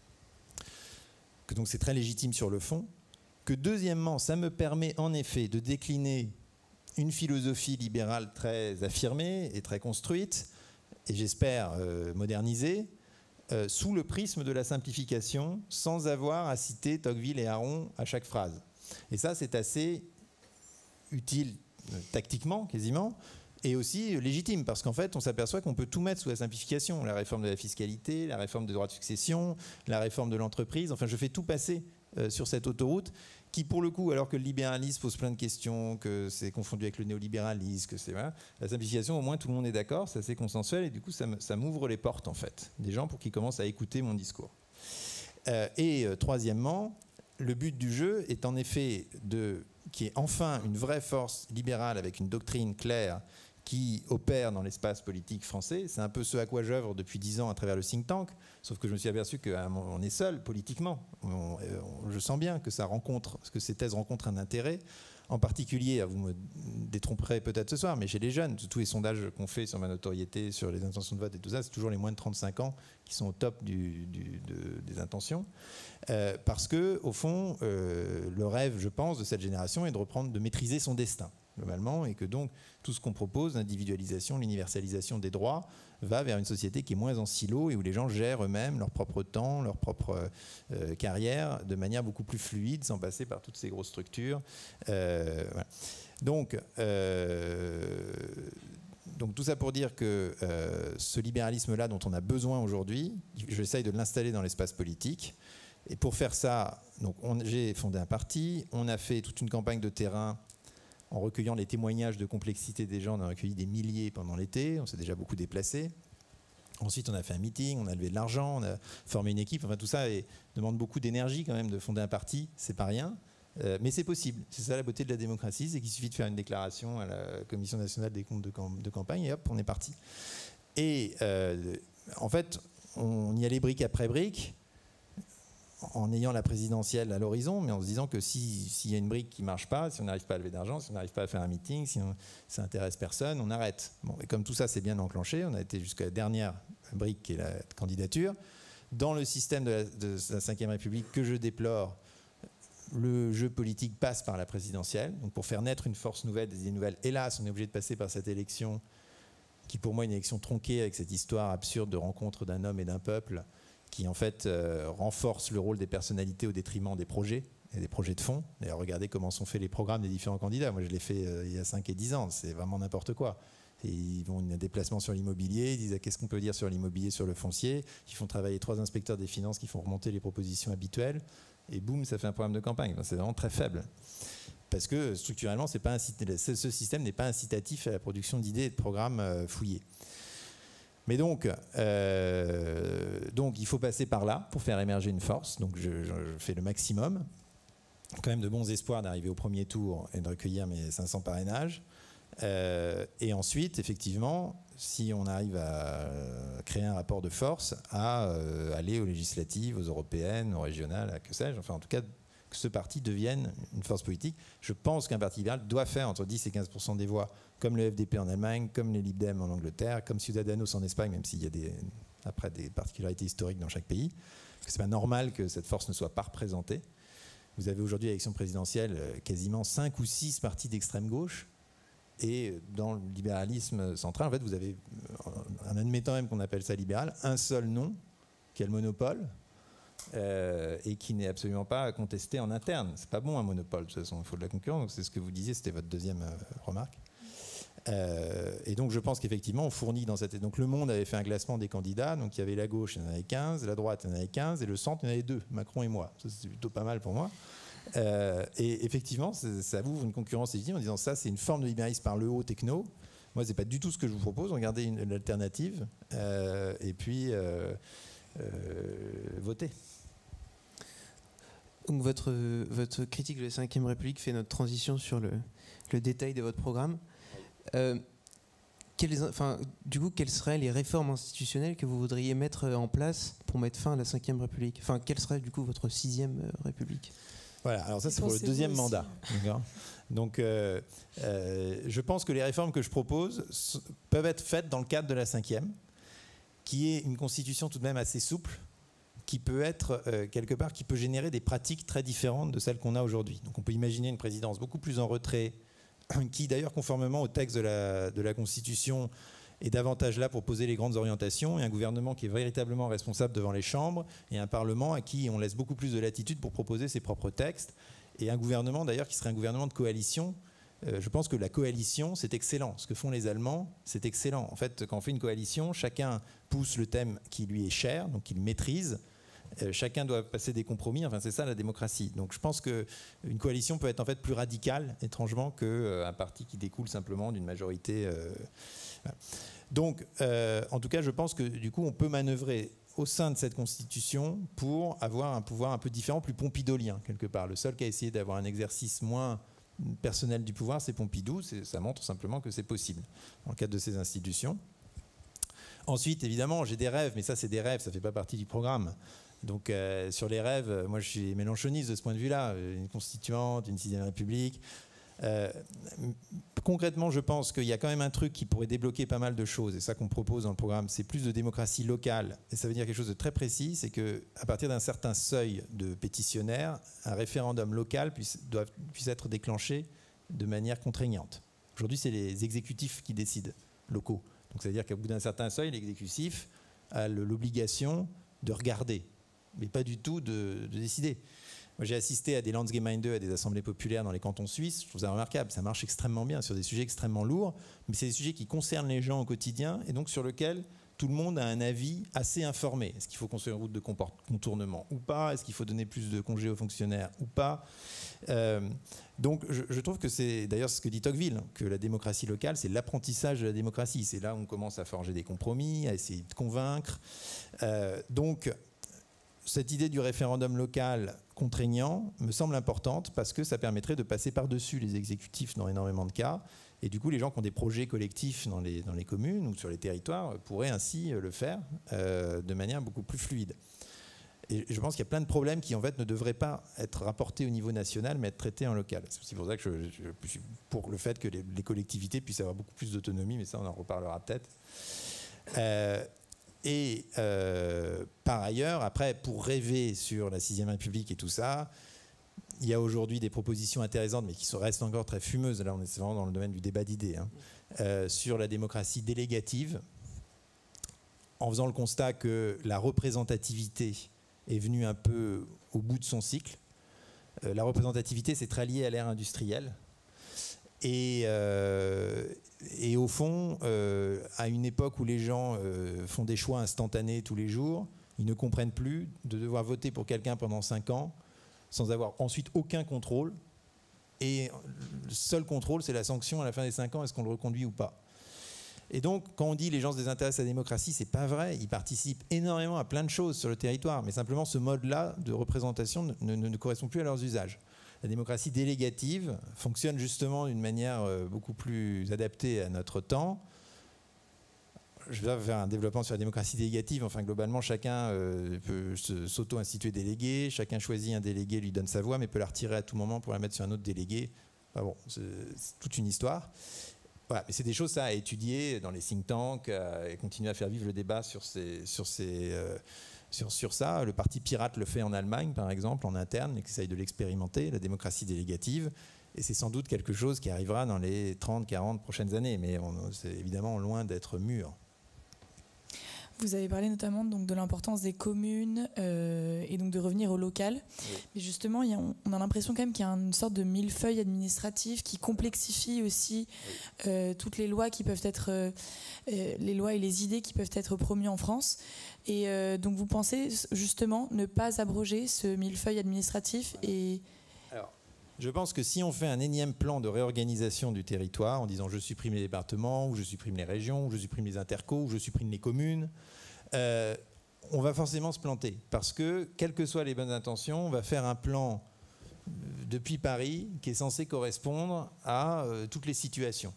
Que donc c'est très légitime sur le fond. Que deuxièmement, ça me permet en effet de décliner une philosophie libérale très affirmée et très construite, et j'espère euh, modernisée, euh, sous le prisme de la simplification, sans avoir à citer Tocqueville et Aron à chaque phrase. Et ça, c'est assez utile euh, tactiquement, quasiment, et aussi légitime, parce qu'en fait, on s'aperçoit qu'on peut tout mettre sous la simplification. La réforme de la fiscalité, la réforme des droits de succession, la réforme de l'entreprise. Enfin, je fais tout passer euh, sur cette autoroute qui, pour le coup, alors que le libéralisme pose plein de questions, que c'est confondu avec le néolibéralisme, que c'est... Voilà, la simplification, au moins, tout le monde est d'accord, c'est assez consensuel, et du coup, ça, me, ça m'ouvre les portes, en fait, des gens pour qu'ils commencent à écouter mon discours. Euh, et euh, troisièmement, le but du jeu est en effet de... qui est enfin une vraie force libérale avec une doctrine claire qui opère dans l'espace politique français. C'est un peu ce à quoi j'œuvre depuis dix ans à travers le think tank, sauf que je me suis aperçu qu'on est seul politiquement. On, on, je sens bien que ça rencontre, que ces thèses rencontrent un intérêt, en particulier, vous me détromperez peut-être ce soir, mais chez les jeunes, tous les sondages qu'on fait sur ma notoriété, sur les intentions de vote et tout ça, c'est toujours les moins de trente-cinq ans qui sont au top du, du, de, des intentions. Euh, parce que, au fond, euh, le rêve, je pense, de cette génération est de reprendre, de maîtriser son destin, globalement, et que donc tout ce qu'on propose, l'individualisation, l'universalisation des droits, va vers une société qui est moins en silo et où les gens gèrent eux-mêmes leur propre temps, leur propre euh, carrière de manière beaucoup plus fluide, sans passer par toutes ces grosses structures. Euh, voilà. Donc, euh, donc tout ça pour dire que euh, ce libéralisme-là dont on a besoin aujourd'hui, j'essaye de l'installer dans l'espace politique. Et pour faire ça, donc j'ai fondé un parti, on a fait toute une campagne de terrain en recueillant les témoignages de complexité des gens. On a recueilli des milliers pendant l'été, on s'est déjà beaucoup déplacé. Ensuite, on a fait un meeting, on a levé de l'argent, on a formé une équipe. Enfin, tout ça et demande beaucoup d'énergie quand même de fonder un parti, c'est pas rien. Euh, mais c'est possible. C'est ça la beauté de la démocratie, c'est qu'il suffit de faire une déclaration à la Commission nationale des comptes de, camp de campagne et hop, on est parti. Et euh, en fait, on y allait brique après brique, en ayant la présidentielle à l'horizon, mais en se disant que s'il si y a une brique qui ne marche pas, si on n'arrive pas à lever d'argent, si on n'arrive pas à faire un meeting, si on, ça n'intéresse personne, on arrête. Bon, et comme tout ça s'est bien enclenché, on a été jusqu'à la dernière brique qui est la candidature. Dans le système de la, de la cinquième République que je déplore, le jeu politique passe par la présidentielle. Donc pour faire naître une force nouvelle, des idées nouvelles, hélas, on est obligé de passer par cette élection qui pour moi est une élection tronquée avec cette histoire absurde de rencontre d'un homme et d'un peuple qui en fait euh, renforce le rôle des personnalités au détriment des projets et des projets de fond. D'ailleurs, regardez comment sont faits les programmes des différents candidats. Moi, je l'ai fait euh, il y a cinq et dix ans. C'est vraiment n'importe quoi. Et ils vont un déplacement sur l'immobilier, ils disent ah, qu'est-ce qu'on peut dire sur l'immobilier, sur le foncier. Ils font travailler trois inspecteurs des finances qui font remonter les propositions habituelles. Et boum, ça fait un programme de campagne. Enfin, c'est vraiment très faible. Parce que structurellement, c'est pas incitatif, ce système n'est pas incitatif à la production d'idées et de programmes euh, fouillés. Mais donc, euh, donc, il faut passer par là pour faire émerger une force. Donc, je, je fais le maximum. Quand même de bons espoirs d'arriver au premier tour et de recueillir mes cinq cents parrainages. Euh, et ensuite, effectivement, si on arrive à créer un rapport de force, à euh, aller aux législatives, aux européennes, aux régionales, à que sais-je, enfin, en tout cas, que ce parti devienne une force politique. Je pense qu'un parti libéral doit faire entre dix et quinze pour cent des voix, comme le F D P en Allemagne, comme les Lib Dem en Angleterre, comme Ciudadanos en Espagne, même s'il y a des, après des particularités historiques dans chaque pays. Ce n'est pas normal que cette force ne soit pas représentée. Vous avez aujourd'hui à l'élection présidentielle quasiment cinq ou six partis d'extrême gauche. Et dans le libéralisme central, en fait, vous avez, en admettant même qu'on appelle ça libéral, un seul nom qui a le monopole. Euh, et qui n'est absolument pas contesté en interne. C'est pas bon un monopole, de toute façon, il faut de la concurrence. Donc c'est ce que vous disiez, c'était votre deuxième euh, remarque. Euh, et donc je pense qu'effectivement, on fournit dans cette... Donc Le Monde avait fait un classement des candidats, donc il y avait la gauche, il y en avait quinze, la droite, il y en avait quinze, et le centre, il y en avait deux, Macron et moi. Ça, c'est plutôt pas mal pour moi. Euh, et effectivement, ça ouvre une concurrence légitime en disant ça, c'est une forme de libéralisme par le haut techno. Moi, c'est pas du tout ce que je vous propose. Regardez une, une alternative, euh, et puis euh, euh, votez. Donc votre, votre critique de la cinquième République fait notre transition sur le, le détail de votre programme. Euh, quelles, enfin, du coup, quelles seraient les réformes institutionnelles que vous voudriez mettre en place pour mettre fin à la cinquième République? Enfin, quelle serait du coup votre sixième République? Voilà, alors ça c'est pour le deuxième mandat. Donc euh, euh, je pense que les réformes que je propose peuvent être faites dans le cadre de la cinquième, qui est une constitution tout de même assez souple, qui peut être euh, quelque part, qui peut générer des pratiques très différentes de celles qu'on a aujourd'hui. Donc on peut imaginer une présidence beaucoup plus en retrait, qui d'ailleurs conformément au texte de la, de la Constitution est davantage là pour poser les grandes orientations, et un gouvernement qui est véritablement responsable devant les chambres, et un Parlement à qui on laisse beaucoup plus de latitude pour proposer ses propres textes, et un gouvernement d'ailleurs qui serait un gouvernement de coalition. Euh, je pense que la coalition, c'est excellent. Ce que font les Allemands, c'est excellent. En fait, quand on fait une coalition, chacun pousse le thème qui lui est cher, donc qu'il maîtrise. Euh, chacun doit passer des compromis. Enfin, c'est ça la démocratie. Donc, je pense qu'une coalition peut être en fait plus radicale, étrangement, qu'un euh, parti qui découle simplement d'une majorité. Euh, voilà. Donc, euh, en tout cas, je pense que du coup, on peut manœuvrer au sein de cette constitution pour avoir un pouvoir un peu différent, plus pompidolien quelque part. Le seul qui a essayé d'avoir un exercice moins personnel du pouvoir, c'est Pompidou. C'est, ça montre simplement que c'est possible dans le cadre de ces institutions. Ensuite, évidemment, j'ai des rêves, mais ça, c'est des rêves, ça ne fait pas partie du programme. Donc, euh, sur les rêves, moi, je suis mélenchoniste de ce point de vue-là. Une constituante, une sixième République. Euh, concrètement, je pense qu'il y a quand même un truc qui pourrait débloquer pas mal de choses. Et ça qu'on propose dans le programme, c'est plus de démocratie locale. Et ça veut dire quelque chose de très précis, c'est qu'à partir d'un certain seuil de pétitionnaires, un référendum local puisse, doit, puisse être déclenché de manière contraignante. Aujourd'hui, c'est les exécutifs qui décident, locaux. Donc, ça veut dire qu'au bout d'un certain seuil, l'exécutif a l'obligation de regarder, mais pas du tout de, de décider. Moi, j'ai assisté à des Landsgemeinde, à des assemblées populaires dans les cantons suisses. Je trouve ça remarquable. Ça marche extrêmement bien sur des sujets extrêmement lourds, mais c'est des sujets qui concernent les gens au quotidien et donc sur lesquels tout le monde a un avis assez informé. Est-ce qu'il faut construire une route de contournement ou pas? Est-ce qu'il faut donner plus de congés aux fonctionnaires ou pas? euh, Donc je, je trouve que c'est d'ailleurs ce que dit Tocqueville, que la démocratie locale, c'est l'apprentissage de la démocratie. C'est là où on commence à forger des compromis, à essayer de convaincre. Euh, donc cette idée du référendum local contraignant me semble importante parce que ça permettrait de passer par-dessus les exécutifs dans énormément de cas. Et du coup, les gens qui ont des projets collectifs dans les, dans les communes ou sur les territoires pourraient ainsi le faire euh, de manière beaucoup plus fluide. Et je pense qu'il y a plein de problèmes qui, en fait, ne devraient pas être rapportés au niveau national, mais être traités en local. C'est aussi pour ça que je, je, je suis pour le fait que les, les collectivités puissent avoir beaucoup plus d'autonomie, mais ça, on en reparlera peut-être. Euh, et euh, par ailleurs, après, pour rêver sur la sixième République et tout ça, il y a aujourd'hui des propositions intéressantes, mais qui restent encore très fumeuses. Là, on est vraiment dans le domaine du débat d'idées, hein, euh, sur la démocratie délégative, en faisant le constat que la représentativité est venue un peu au bout de son cycle. Euh, la représentativité, c'est très lié à l'ère industrielle. Et, euh, et au fond, euh, à une époque où les gens euh, font des choix instantanés tous les jours, ils ne comprennent plus de devoir voter pour quelqu'un pendant cinq ans, sans avoir ensuite aucun contrôle. Et le seul contrôle, c'est la sanction à la fin des cinq ans, est-ce qu'on le reconduit ou pas. Et donc, quand on dit les gens se désintéressent à la démocratie, c'est pas vrai. Ils participent énormément à plein de choses sur le territoire, mais simplement ce mode-là de représentation ne, ne, ne correspond plus à leurs usages. La démocratie délégative fonctionne justement d'une manière beaucoup plus adaptée à notre temps. Je vais faire un développement sur la démocratie délégative. Enfin, globalement, chacun euh, peut s'auto-instituer délégué. Chacun choisit un délégué, lui donne sa voix, mais peut la retirer à tout moment pour la mettre sur un autre délégué. Enfin bon, c'est toute une histoire. Voilà, mais c'est des choses ça, à étudier dans les think tanks euh, et continuer à faire vivre le débat sur, ces, sur, ces, euh, sur, sur ça. Le parti pirate le fait en Allemagne, par exemple, en interne, et qui essaye de l'expérimenter, la démocratie délégative. Et c'est sans doute quelque chose qui arrivera dans les trente, quarante prochaines années, mais on, c'est évidemment loin d'être mûr. Vous avez parlé notamment donc, de l'importance des communes euh, et donc de revenir au local. Oui. Mais justement, il y a, on a l'impression quand même qu'il y a une sorte de millefeuille administratif qui complexifie aussi oui. euh, toutes les lois qui peuvent être, euh, les lois et les idées qui peuvent être promues en France. Et euh, donc vous pensez justement ne pas abroger ce millefeuille administratif et... Alors, je pense que si on fait un énième plan de réorganisation du territoire en disant je supprime les départements, ou je supprime les régions, ou je supprime les intercos, ou je supprime les communes, euh, on va forcément se planter. Parce que, quelles que soient les bonnes intentions, on va faire un plan depuis Paris qui est censé correspondre à euh, toutes les situations.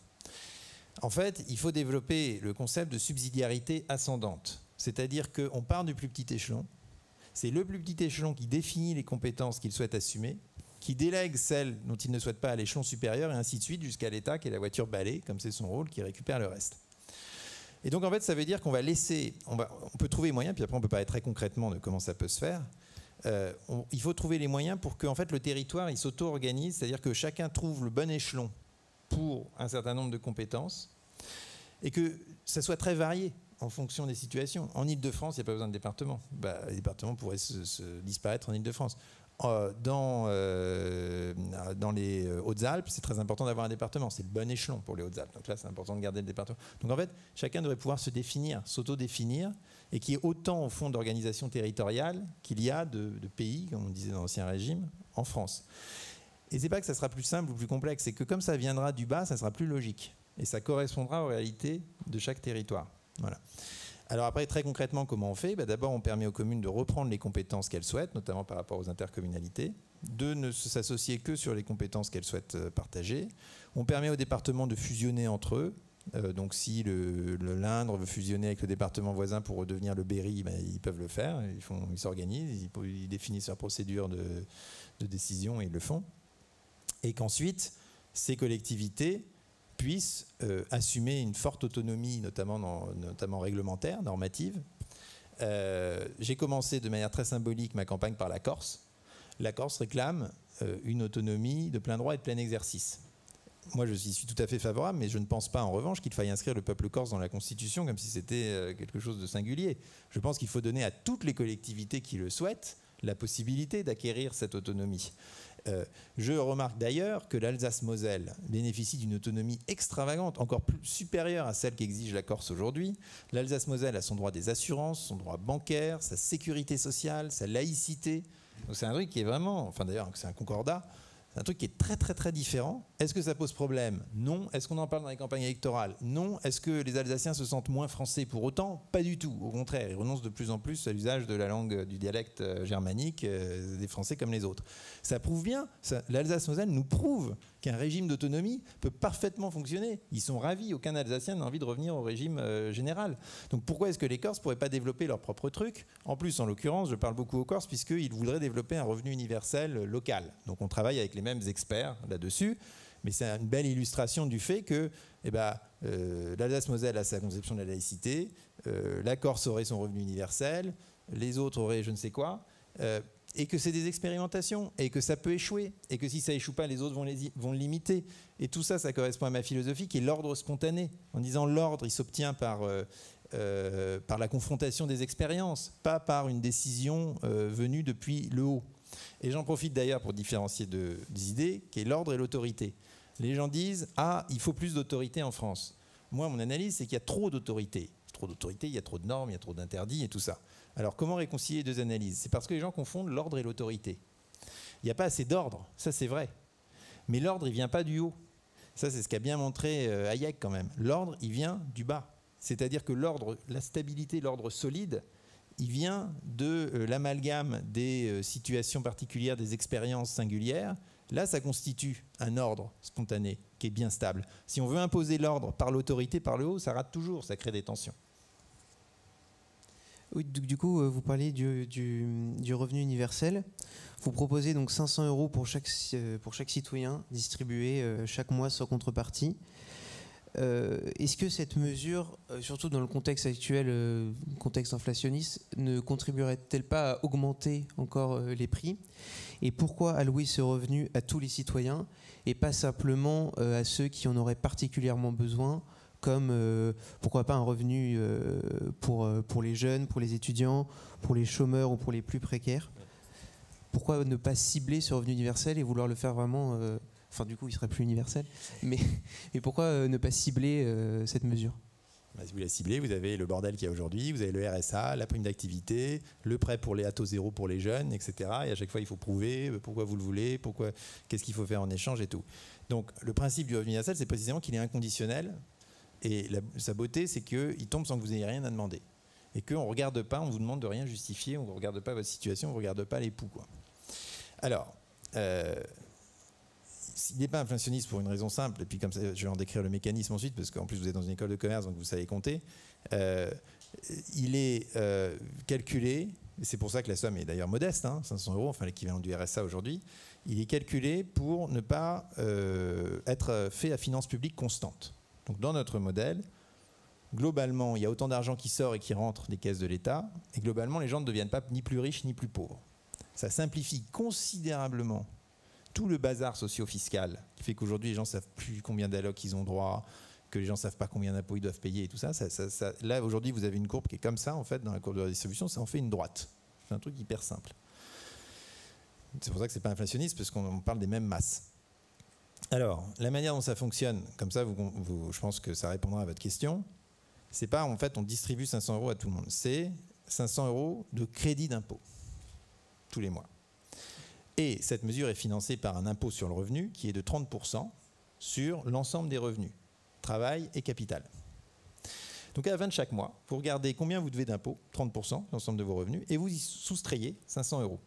En fait, il faut développer le concept de subsidiarité ascendante. C'est-à-dire qu'on part du plus petit échelon. C'est le plus petit échelon qui définit les compétences qu'il souhaite assumer, qui délègue celles dont il ne souhaite pas à l'échelon supérieur, et ainsi de suite, jusqu'à l'État, qui est la voiture balai, comme c'est son rôle, qui récupère le reste. Et donc, en fait, ça veut dire qu'on va laisser... On, va, on peut trouver les moyens, puis après, on peut parler très concrètement de comment ça peut se faire. Euh, on, il faut trouver les moyens pour que en fait, le territoire il s'auto-organise, c'est-à-dire que chacun trouve le bon échelon pour un certain nombre de compétences, et que ça soit très varié en fonction des situations. En Île-de-France, il n'y a pas besoin de département. Bah, les départements pourraient se, se disparaître en Île-de-France. Dans, euh, dans les Hautes-Alpes, c'est très important d'avoir un département. C'est le bon échelon pour les Hautes-Alpes. Donc là, c'est important de garder le département. Donc en fait, chacun devrait pouvoir se définir, s'auto-définir, et qu'il y ait autant au fond d'organisation territoriale qu'il y a de, de pays, comme on disait dans l'Ancien Régime, en France. Et c'est pas que ça sera plus simple ou plus complexe, c'est que comme ça viendra du bas, ça sera plus logique. Et ça correspondra aux réalités de chaque territoire. Voilà. Alors après, très concrètement, comment on fait ? Bah, d'abord, on permet aux communes de reprendre les compétences qu'elles souhaitent, notamment par rapport aux intercommunalités, de ne s'associer que sur les compétences qu'elles souhaitent partager. On permet aux départements de fusionner entre eux. Euh, donc si le, le l'Indre veut fusionner avec le département voisin pour redevenir le Berry, bah, ils peuvent le faire. Ils, font, ils s'organisent, ils, ils définissent leur procédure de, de décision et ils le font. Et qu'ensuite, ces collectivités puissent euh, assumer une forte autonomie, notamment, dans, notamment réglementaire, normative. Euh, j'ai commencé de manière très symbolique ma campagne par la Corse. La Corse réclame euh, une autonomie de plein droit et de plein exercice. Moi, je suis tout à fait favorable, mais je ne pense pas, en revanche, qu'il faille inscrire le peuple corse dans la Constitution comme si c'était euh, quelque chose de singulier. Je pense qu'il faut donner à toutes les collectivités qui le souhaitent la possibilité d'acquérir cette autonomie. Euh, je remarque d'ailleurs que l'Alsace-Moselle bénéficie d'une autonomie extravagante, encore plus supérieure à celle qu'exige la Corse aujourd'hui. L'Alsace-Moselle a son droit des assurances, son droit bancaire, sa sécurité sociale, sa laïcité. Donc c'est un truc qui est vraiment, enfin d'ailleurs c'est un concordat, c'est un truc qui est très très très différent. Est-ce que ça pose problème? Non. Est-ce qu'on en parle dans les campagnes électorales? Non. Est-ce que les Alsaciens se sentent moins français pour autant? Pas du tout. Au contraire, ils renoncent de plus en plus à l'usage de la langue du dialecte germanique euh, des Français comme les autres. Ça prouve bien, l'Alsace-Moselle nous prouve qu'un régime d'autonomie peut parfaitement fonctionner. Ils sont ravis, aucun Alsacien n'a envie de revenir au régime euh, général. Donc pourquoi est-ce que les Corses ne pourraient pas développer leur propre truc? En plus, en l'occurrence, je parle beaucoup aux Corses puisqu'ils voudraient développer un revenu universel local. Donc on travaille avec les mêmes experts là-dessus, mais c'est une belle illustration du fait que eh ben, euh, l'Alsace-Moselle a sa conception de la laïcité, euh, la Corse aurait son revenu universel, les autres auraient je ne sais quoi, euh, et que c'est des expérimentations, et que ça peut échouer, et que si ça échoue pas, les autres vont, les, vont le limiter. Et tout ça, ça correspond à ma philosophie qui est l'ordre spontané. En disant l'ordre, il s'obtient par, euh, euh, par la confrontation des expériences, pas par une décision euh, venue depuis le haut. Et j'en profite d'ailleurs pour différencier deux, deux idées, qui est l'ordre et l'autorité. Les gens disent « Ah, il faut plus d'autorité en France ». Moi, mon analyse, c'est qu'il y a trop d'autorité. Trop d'autorité, il y a trop de normes, il y a trop d'interdits et tout ça. Alors, comment réconcilier les deux analyses? C'est parce que les gens confondent l'ordre et l'autorité. Il n'y a pas assez d'ordre, ça c'est vrai. Mais l'ordre, il ne vient pas du haut. Ça, c'est ce qu'a bien montré euh, Hayek quand même. L'ordre, il vient du bas. C'est-à-dire que l'ordre, la stabilité, l'ordre solide, il vient de euh, l'amalgame des euh, situations particulières, des expériences singulières. Là, ça constitue un ordre spontané qui est bien stable. Si on veut imposer l'ordre par l'autorité, par le haut, ça rate toujours, ça crée des tensions. Oui, du coup, vous parlez du, du, du revenu universel. Vous proposez donc cinq cents euros pour chaque, pour chaque citoyen, distribué chaque mois sans contrepartie. Euh, est-ce que cette mesure, surtout dans le contexte actuel, euh, contexte inflationniste, ne contribuerait-elle pas à augmenter encore euh, les prix? Et pourquoi allouer ce revenu à tous les citoyens et pas simplement euh, à ceux qui en auraient particulièrement besoin, comme euh, pourquoi pas un revenu euh, pour, euh, pour les jeunes, pour les étudiants, pour les chômeurs ou pour les plus précaires? Pourquoi ne pas cibler ce revenu universel et vouloir le faire vraiment... Euh, Enfin, du coup, il serait plus universel. Mais, mais pourquoi euh, ne pas cibler euh, cette mesure? Bah, si vous la ciblez, vous avez le bordel qu'il y a aujourd'hui, vous avez le R S A, la prime d'activité, le prêt pour les à taux zéro pour les jeunes, et cetera. Et à chaque fois, il faut prouver pourquoi vous le voulez, pourquoi, qu'est-ce qu'il faut faire en échange et tout. Donc, le principe du revenu universel, c'est précisément qu'il est inconditionnel. Et la, sa beauté, c'est qu'il tombe sans que vous ayez rien à demander. Et qu'on ne regarde pas, on vous demande de rien justifier, on ne regarde pas votre situation, on ne regarde pas les poux, quoi. Alors... Euh, il n'est pas inflationniste pour une raison simple, et puis comme ça, je vais en décrire le mécanisme ensuite, parce qu'en plus vous êtes dans une école de commerce, donc vous savez compter. Euh, il est euh, calculé, et c'est pour ça que la somme est d'ailleurs modeste, hein, cinq cents euros, enfin l'équivalent du R S A aujourd'hui, il est calculé pour ne pas euh, être fait à finances publiques constantes. Donc dans notre modèle, globalement, il y a autant d'argent qui sort et qui rentre des caisses de l'État, et globalement, les gens ne deviennent pas ni plus riches ni plus pauvres. Ça simplifie considérablement tout le bazar socio-fiscal qui fait qu'aujourd'hui les gens ne savent plus combien d'allocs ils ont droit, que les gens ne savent pas combien d'impôts ils doivent payer et tout ça. ça, ça, ça là aujourd'hui vous avez une courbe qui est comme ça en fait dans la courbe de la distribution, ça en fait une droite. C'est un truc hyper simple. C'est pour ça que c'est pas inflationniste parce qu'on parle des mêmes masses. Alors la manière dont ça fonctionne, comme ça vous, vous, je pense que ça répondra à votre question. C'est pas en fait on distribue cinq cents euros à tout le monde, c'est cinq cents euros de crédit d'impôt tous les mois. Et cette mesure est financée par un impôt sur le revenu qui est de trente pour cent sur l'ensemble des revenus, travail et capital. Donc à la fin de chaque mois, vous regardez combien vous devez d'impôt, trente pour cent l'ensemble de vos revenus, et vous y soustrayez cinq cents euros.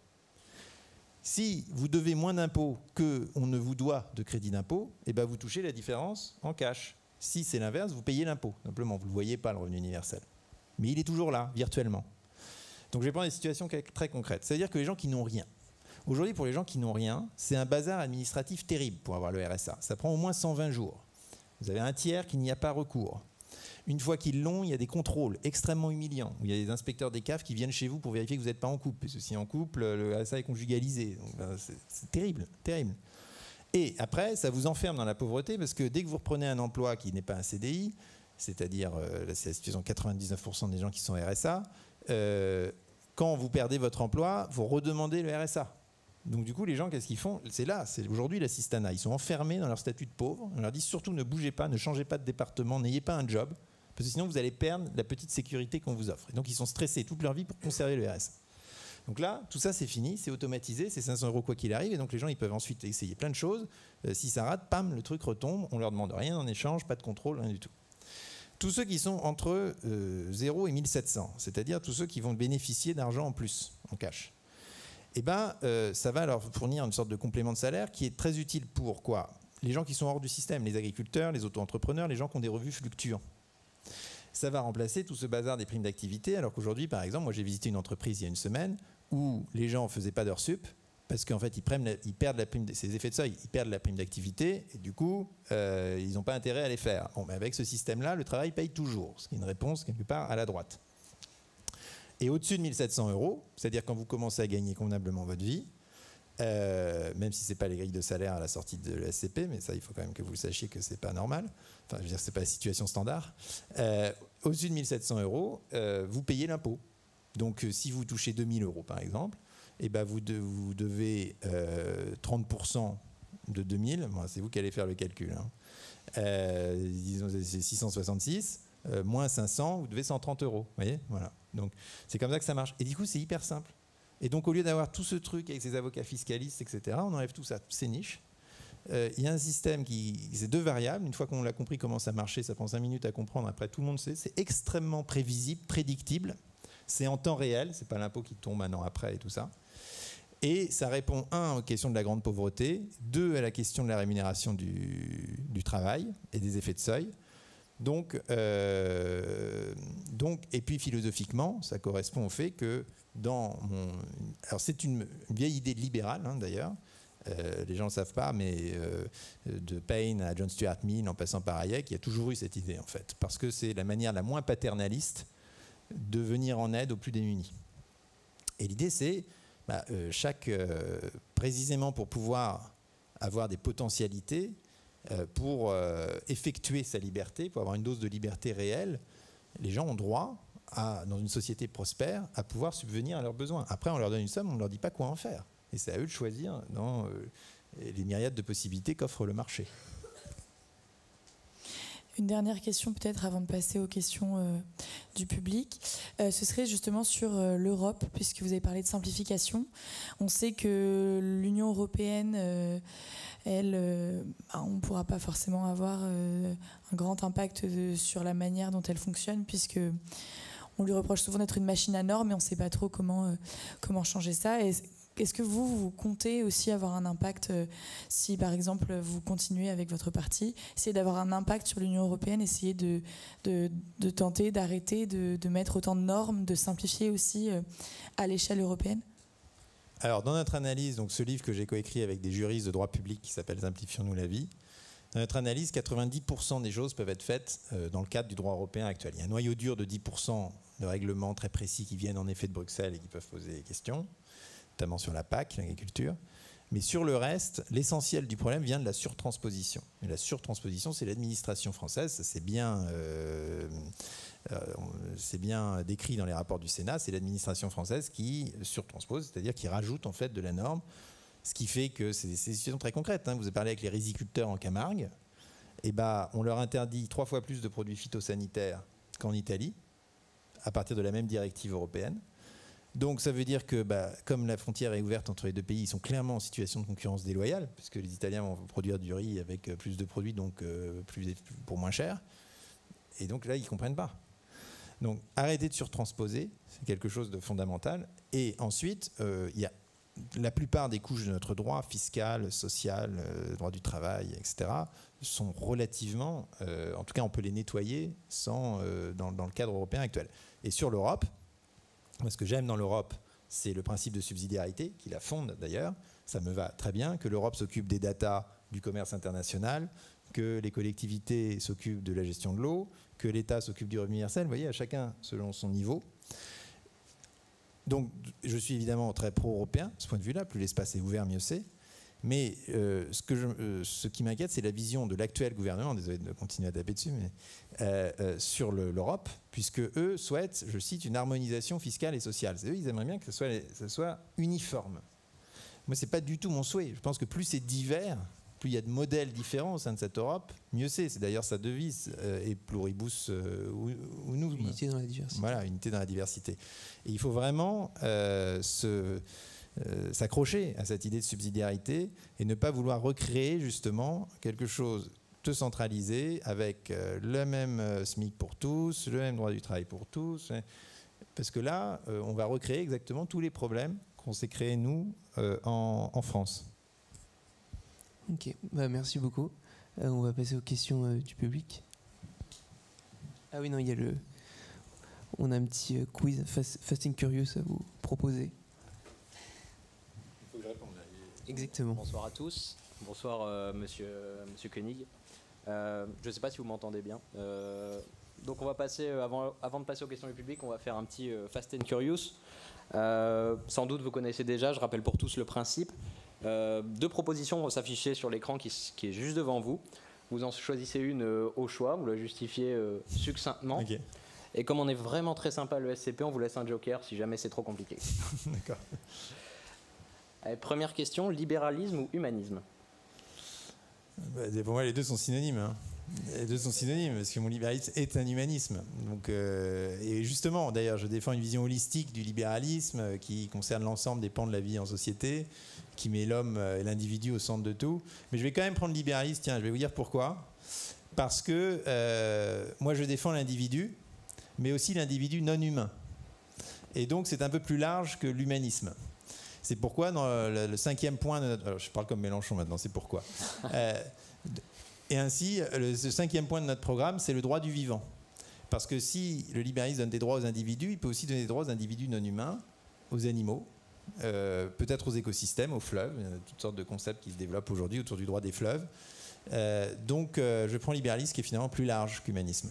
Si vous devez moins d'impôts qu'on ne vous doit de crédit d'impôt, eh ben vous touchez la différence en cash. Si c'est l'inverse, vous payez l'impôt. Simplement, vous ne le voyez pas, le revenu universel. Mais il est toujours là, virtuellement. Donc je vais prendre des situations très concrètes. C'est-à-dire que les gens qui n'ont rien, aujourd'hui, pour les gens qui n'ont rien, c'est un bazar administratif terrible pour avoir le R S A. Ça prend au moins cent vingt jours. Vous avez un tiers qui n'y a pas recours. Une fois qu'ils l'ont, il y a des contrôles extrêmement humiliants. Il y a des inspecteurs des C A F qui viennent chez vous pour vérifier que vous n'êtes pas en couple. Parce que si en couple, le R S A est conjugalisé. Donc, ben, c'est, c'est terrible, terrible. Et après, ça vous enferme dans la pauvreté parce que dès que vous reprenez un emploi qui n'est pas un C D I, c'est-à-dire, euh, c'est la situation de quatre-vingt-dix-neuf pour cent des gens qui sont R S A, euh, quand vous perdez votre emploi, vous redemandez le R S A. Donc du coup, les gens, qu'est-ce qu'ils font? C'est là, c'est aujourd'hui l'assistanat. Ils sont enfermés dans leur statut de pauvre. On leur dit surtout ne bougez pas, ne changez pas de département, n'ayez pas un job, parce que sinon vous allez perdre la petite sécurité qu'on vous offre. Et donc ils sont stressés toute leur vie pour conserver le R S A. Donc là, tout ça c'est fini, c'est automatisé, c'est cinq cents euros quoi qu'il arrive, et donc les gens ils peuvent ensuite essayer plein de choses. Euh, si ça rate, pam, le truc retombe, on leur demande rien en échange, pas de contrôle, rien du tout. Tous ceux qui sont entre euh, zéro et mille sept cents, c'est-à-dire tous ceux qui vont bénéficier d'argent en plus, en cash, eh ben, euh, ça va leur fournir une sorte de complément de salaire qui est très utile pour quoi? Les gens qui sont hors du système, les agriculteurs, les auto-entrepreneurs, les gens qui ont des revenus fluctuants. Ça va remplacer tout ce bazar des primes d'activité, alors qu'aujourd'hui, par exemple, moi j'ai visité une entreprise il y a une semaine où les gens ne faisaient pas d'heures sup, parce qu'en fait, ils, prennent la, ils perdent la prime, ces effets de seuil, ils perdent la prime d'activité, et du coup, euh, ils n'ont pas intérêt à les faire. Bon, mais avec ce système-là, le travail paye toujours, ce qui est une réponse quelque part à la droite. Et au-dessus de mille sept cents euros, c'est-à-dire quand vous commencez à gagner convenablement votre vie, euh, même si ce n'est pas les grilles de salaire à la sortie de la S C P, mais ça, il faut quand même que vous le sachiez que ce n'est pas normal, enfin, je veux dire, ce n'est pas la situation standard, euh, au-dessus de mille sept cents euros, euh, vous payez l'impôt. Donc, euh, si vous touchez deux mille euros, par exemple, eh ben, vous, de, vous devez euh, trente pour cent de deux mille, bon, c'est vous qui allez faire le calcul, hein. euh, disons c'est six cent soixante-six, euh, moins cinq cents, vous devez cent trente euros. Vous voyez, voilà. Donc, c'est comme ça que ça marche. Et du coup, c'est hyper simple. Et donc, au lieu d'avoir tout ce truc avec ces avocats fiscalistes, et cetera, on enlève tout ça, toutes ces niches. Euh, il y a un système qui... C'est deux variables. Une fois qu'on l'a compris comment ça marchait, ça prend cinq minutes à comprendre. Après, tout le monde sait. C'est extrêmement prévisible, prédictible. C'est en temps réel. C'est pas l'impôt qui tombe un an après et tout ça. Et ça répond, un, aux questions de la grande pauvreté, deux, à la question de la rémunération du, du travail et des effets de seuil. Donc, euh, donc, et puis philosophiquement, ça correspond au fait que dans mon... Alors c'est une, une vieille idée libérale, hein, d'ailleurs, euh, les gens ne le savent pas, mais euh, de Paine à John Stuart Mill, en passant par Hayek, il y a toujours eu cette idée, en fait, parce que c'est la manière la moins paternaliste de venir en aide aux plus démunis. Et l'idée, c'est, bah, euh, chaque, euh, précisément pour pouvoir avoir des potentialités, euh, pour euh, effectuer sa liberté, pour avoir une dose de liberté réelle, les gens ont droit, à, dans une société prospère, à pouvoir subvenir à leurs besoins. Après, on leur donne une somme, on ne leur dit pas quoi en faire. Et c'est à eux de choisir dans euh, les myriades de possibilités qu'offre le marché. Une dernière question peut-être avant de passer aux questions euh, du public. Euh, ce serait justement sur euh, l'Europe, puisque vous avez parlé de simplification. On sait que l'Union européenne, euh, elle, euh, bah, on ne pourra pas forcément avoir euh, un grand impact de, sur la manière dont elle fonctionne, puisque on lui reproche souvent d'être une machine à normes, mais on ne sait pas trop comment, euh, comment changer ça. Et est-ce que vous, vous comptez aussi avoir un impact, euh, si par exemple vous continuez avec votre parti, essayer d'avoir un impact sur l'Union européenne, essayer de, de, de tenter d'arrêter de, de mettre autant de normes, de simplifier aussi euh, à l'échelle européenne? Alors, dans notre analyse, donc ce livre que j'ai coécrit avec des juristes de droit public qui s'appelle Simplifions-nous la vie, dans notre analyse, quatre-vingt-dix pour cent des choses peuvent être faites euh, dans le cadre du droit européen actuel. Il y a un noyau dur de dix pour cent de règlements très précis qui viennent en effet de Bruxelles et qui peuvent poser des questions, notamment sur la P A C, l'agriculture. Mais sur le reste, l'essentiel du problème vient de la surtransposition. Et la surtransposition, c'est l'administration française. Ça, c'est bien, euh, euh, c'est bien décrit dans les rapports du Sénat. C'est l'administration française qui surtranspose, c'est-à-dire qui rajoute en fait de la norme. Ce qui fait que c'est des situations très concrètes. Hein. Vous avez parlé avec les riziculteurs en Camargue. Et ben, on leur interdit trois fois plus de produits phytosanitaires qu'en Italie, à partir de la même directive européenne. Donc ça veut dire que bah, comme la frontière est ouverte entre les deux pays, ils sont clairement en situation de concurrence déloyale, puisque les Italiens vont produire du riz avec plus de produits, donc euh, plus, pour moins cher. Et donc là, ils ne comprennent pas. Donc arrêter de surtransposer, c'est quelque chose de fondamental. Et ensuite, euh, il y a la plupart des couches de notre droit, fiscal, social, euh, droit du travail, et cetera, sont relativement, euh, en tout cas on peut les nettoyer sans, euh, dans, dans le cadre européen actuel. Et sur l'Europe, moi, ce que j'aime dans l'Europe, c'est le principe de subsidiarité, qui la fonde d'ailleurs. Ça me va très bien que l'Europe s'occupe des datas du commerce international, que les collectivités s'occupent de la gestion de l'eau, que l'État s'occupe du revenu universel. Vous voyez, à chacun selon son niveau. Donc, je suis évidemment très pro-européen, de ce point de vue-là. Plus l'espace est ouvert, mieux c'est. Mais euh, ce, que je, euh, ce qui m'inquiète, c'est la vision de l'actuel gouvernement, désolé de continuer à taper dessus, mais euh, euh, sur le, l'Europe, puisque eux souhaitent, je cite, une harmonisation fiscale et sociale. C'est eux, ils aimeraient bien que ce soit, ce soit uniforme. Moi, c'est pas du tout mon souhait. Je pense que plus c'est divers, plus il y a de modèles différents au sein de cette Europe, mieux c'est. C'est d'ailleurs sa devise, euh, et pluribus euh, unum. Unité dans la diversité. Voilà, unité dans la diversité. Et il faut vraiment euh, se... Euh, s'accrocher à cette idée de subsidiarité et ne pas vouloir recréer justement quelque chose de centralisé avec euh, le même euh, SMIC pour tous, le même droit du travail pour tous, hein, parce que là, euh, on va recréer exactement tous les problèmes qu'on s'est créés nous euh, en, en France. Ok, bah, merci beaucoup. Euh, on va passer aux questions euh, du public. Ah oui, non, il y a le... On a un petit euh, quiz Fast, Fast and Curious à vous proposer. Exactement. Bonsoir à tous. Bonsoir euh, monsieur, euh, monsieur Koenig. Euh, je ne sais pas si vous m'entendez bien. Euh, donc on va passer, euh, avant, avant de passer aux questions du public, on va faire un petit euh, Fast and Curious. Euh, sans doute vous connaissez déjà, je rappelle pour tous le principe. Euh, deux propositions vont s'afficher sur l'écran qui, qui est juste devant vous. Vous en choisissez une euh, au choix, vous la justifiez euh, succinctement. Okay. Et comme on est vraiment très sympa le S C P, on vous laisse un joker si jamais c'est trop compliqué. D'accord. Allez, première question, libéralisme ou humanisme? Bah, pour moi, les deux sont synonymes. Hein. Les deux sont synonymes, parce que mon libéralisme est un humanisme. Donc, euh, et justement, d'ailleurs, je défends une vision holistique du libéralisme euh, qui concerne l'ensemble des pans de la vie en société, qui met l'homme et l'individu au centre de tout. Mais je vais quand même prendre le libéralisme. Tiens, je vais vous dire pourquoi. Parce que euh, moi, je défends l'individu, mais aussi l'individu non humain. Et donc, c'est un peu plus large que l'humanisme. C'est pourquoi, dans le, le cinquième point de notre... Alors, je parle comme Mélenchon maintenant, c'est pourquoi. Euh, et ainsi, le, le cinquième point de notre programme, c'est le droit du vivant. Parce que si le libéralisme donne des droits aux individus, il peut aussi donner des droits aux individus non humains, aux animaux, euh, peut-être aux écosystèmes, aux fleuves. Il y a toutes sortes de concepts qui se développent aujourd'hui autour du droit des fleuves. Euh, donc, euh, je prends libéralisme qui est finalement plus large qu'humanisme.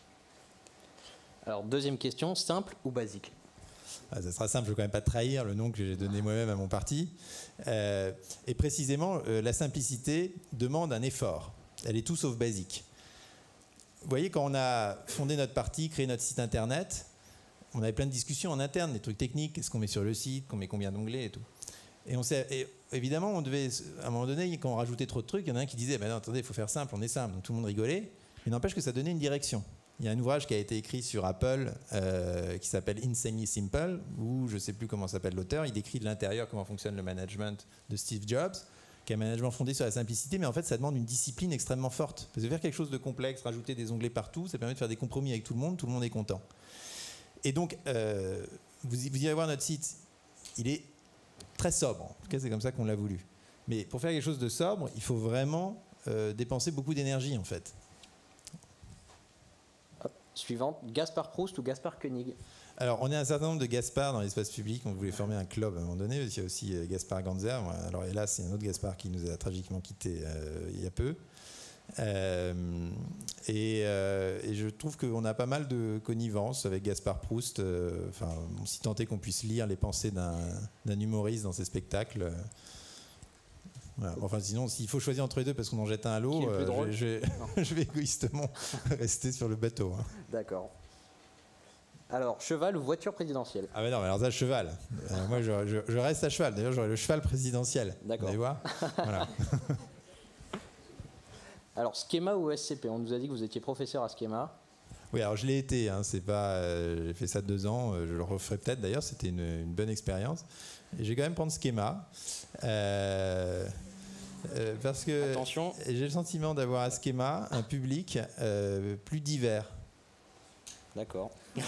Alors, deuxième question, simple ou basique? Ah, ça sera simple, je ne veux quand même pas trahir le nom que j'ai donné moi-même à mon parti. Euh, et précisément, euh, la simplicité demande un effort. Elle est tout sauf basique. Vous voyez, quand on a fondé notre parti, créé notre site internet, on avait plein de discussions en interne, des trucs techniques, qu'est-ce qu'on met sur le site, qu'on met combien d'onglets et tout. Et, on s'est, et évidemment, on devait, à un moment donné, quand on rajoutait trop de trucs, il y en a un qui disait, ben non, attendez, il faut faire simple, on est simple. Donc tout le monde rigolait, mais n'empêche que ça donnait une direction. Il y a un ouvrage qui a été écrit sur Apple euh, qui s'appelle Insanely Simple, où je ne sais plus comment s'appelle l'auteur, il décrit de l'intérieur comment fonctionne le management de Steve Jobs, qui est un management fondé sur la simplicité, mais en fait ça demande une discipline extrêmement forte. Parce que faire quelque chose de complexe, rajouter des onglets partout, ça permet de faire des compromis avec tout le monde, tout le monde est content. Et donc, euh, vous, vous irez voir notre site, il est très sobre, en tout cas c'est comme ça qu'on l'a voulu. Mais pour faire quelque chose de sobre, il faut vraiment euh, dépenser beaucoup d'énergie en fait. Suivante, Gaspard Proust ou Gaspard Koenig? Alors, on est un certain nombre de Gaspard dans l'espace public. On voulait former un club à un moment donné. Il y a aussi Gaspard Ganzer. Alors, hélas, il y a un autre Gaspard qui nous a tragiquement quittés euh, il y a peu. Euh, et, euh, et je trouve qu'on a pas mal de connivence avec Gaspard Proust. Euh, enfin, si tant est qu'on puisse lire les pensées d'un, d'un humoriste dans ses spectacles. Voilà. Enfin, sinon, s'il faut choisir entre les deux parce qu'on en jette un à l'eau, euh, je, je, je vais égoïstement rester sur le bateau. Hein. D'accord. Alors, cheval ou voiture présidentielle? Ah, mais non, mais alors ça, cheval. Euh, moi, je, je, je reste à cheval. D'ailleurs, j'aurai le cheval présidentiel. D'accord. Vous allez voir. Voilà. Alors, Schema ou S C P? On nous a dit que vous étiez professeur à Schema. Oui, alors je l'ai été. Hein, c'est pas, euh, j'ai fait ça deux ans. Euh, je le referai peut-être. D'ailleurs, c'était une, une bonne expérience. Et j'ai quand même prendre Schema. Euh, euh, parce que Attention. J'ai le sentiment d'avoir à Schema un public euh, plus divers. D'accord.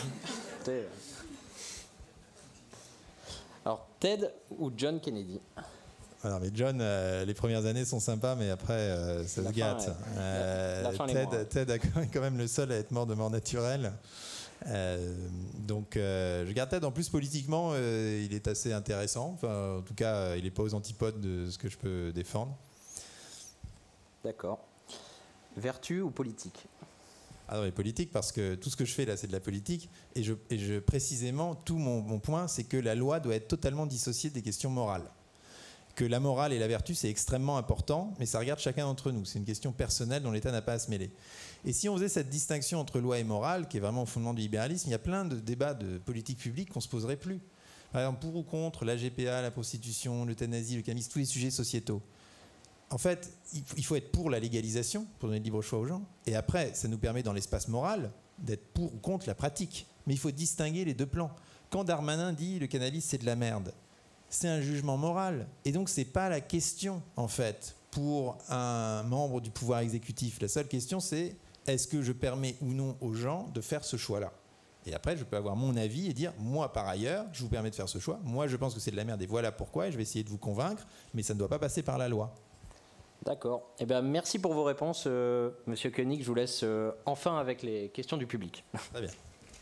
Alors, Ted ou John Kennedy? Alors, mais John, euh, les premières années sont sympas, mais après, euh, ça la se gâte. Fin, euh, la, la fin Ted, morts, ouais. Ted est quand même le seul à être mort de mort naturelle. Euh, donc, euh, je garde Ted. En plus, politiquement, euh, il est assez intéressant. Enfin, en tout cas, il n'est pas aux antipodes de ce que je peux défendre. D'accord. Vertu ou politique? Ah non, mais politique, parce que tout ce que je fais là, c'est de la politique. Et, je, et je, précisément, tout mon, mon point, c'est que la loi doit être totalement dissociée des questions morales. que la morale et la vertu, c'est extrêmement important, mais ça regarde chacun d'entre nous. C'est une question personnelle dont l'État n'a pas à se mêler. Et si on faisait cette distinction entre loi et morale, qui est vraiment au fondement du libéralisme, il y a plein de débats de politique publique qu'on ne se poserait plus. Par exemple, pour ou contre la G P A, la prostitution, l'euthanasie, le cannabis, tous les sujets sociétaux. En fait, il faut être pour la légalisation, pour donner le libre choix aux gens. Et après, ça nous permet dans l'espace moral d'être pour ou contre la pratique. Mais il faut distinguer les deux plans. Quand Darmanin dit le cannabis c'est de la merde, c'est un jugement moral. Et donc c'est pas la question en fait pour un membre du pouvoir exécutif. La seule question c'est est-ce que je permets ou non aux gens de faire ce choix-là. Et après je peux avoir mon avis et dire moi par ailleurs je vous permets de faire ce choix. Moi je pense que c'est de la merde et voilà pourquoi et je vais essayer de vous convaincre, mais ça ne doit pas passer par la loi. D'accord. Eh bien, merci pour vos réponses, euh, Monsieur Koenig. Je vous laisse euh, enfin avec les questions du public. Très bien.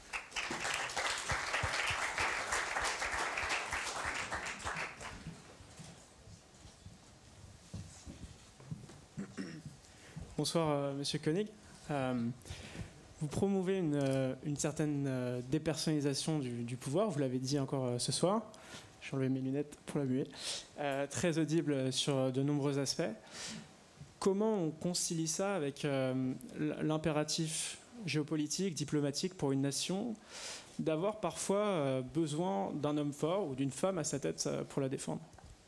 Bonsoir, euh, Monsieur Koenig. Euh, vous promouvez une, euh, une certaine euh, dépersonnalisation du, du pouvoir, vous l'avez dit encore euh, ce soir. J'ai enlevé mes lunettes pour la muer. Euh, très audible sur de nombreux aspects. Comment on concilie ça avec euh, l'impératif géopolitique, diplomatique pour une nation, d'avoir parfois euh, besoin d'un homme fort ou d'une femme à sa tête euh, pour la défendre ?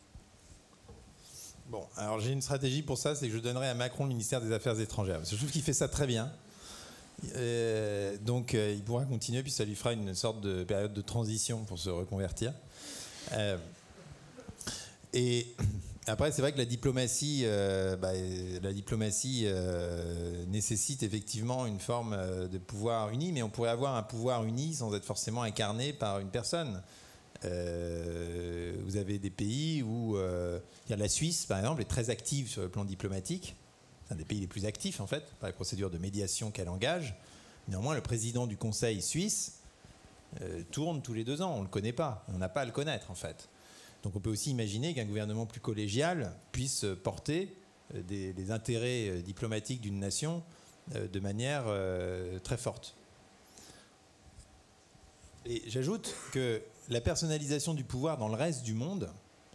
Bon, alors j'ai une stratégie pour ça, c'est que je donnerai à Macron le ministère des Affaires étrangères. Parce que je trouve qu'il fait ça très bien. Euh, donc euh, il pourra continuer, puis ça lui fera une sorte de période de transition pour se reconvertir. Euh, et après, c'est vrai que la diplomatie, euh, bah, la diplomatie euh, nécessite effectivement une forme de pouvoir uni, mais on pourrait avoir un pouvoir uni sans être forcément incarné par une personne. Euh, vous avez des pays où euh, la Suisse, par exemple, est très active sur le plan diplomatique. C'est un des pays les plus actifs, en fait, par les procédures de médiation qu'elle engage. Néanmoins, le président du Conseil suisse euh, tourne tous les deux ans. On ne le connaît pas. On n'a pas à le connaître, en fait. Donc on peut aussi imaginer qu'un gouvernement plus collégial puisse porter des, des intérêts diplomatiques d'une nation euh, de manière euh, très forte. Et j'ajoute que la personnalisation du pouvoir dans le reste du monde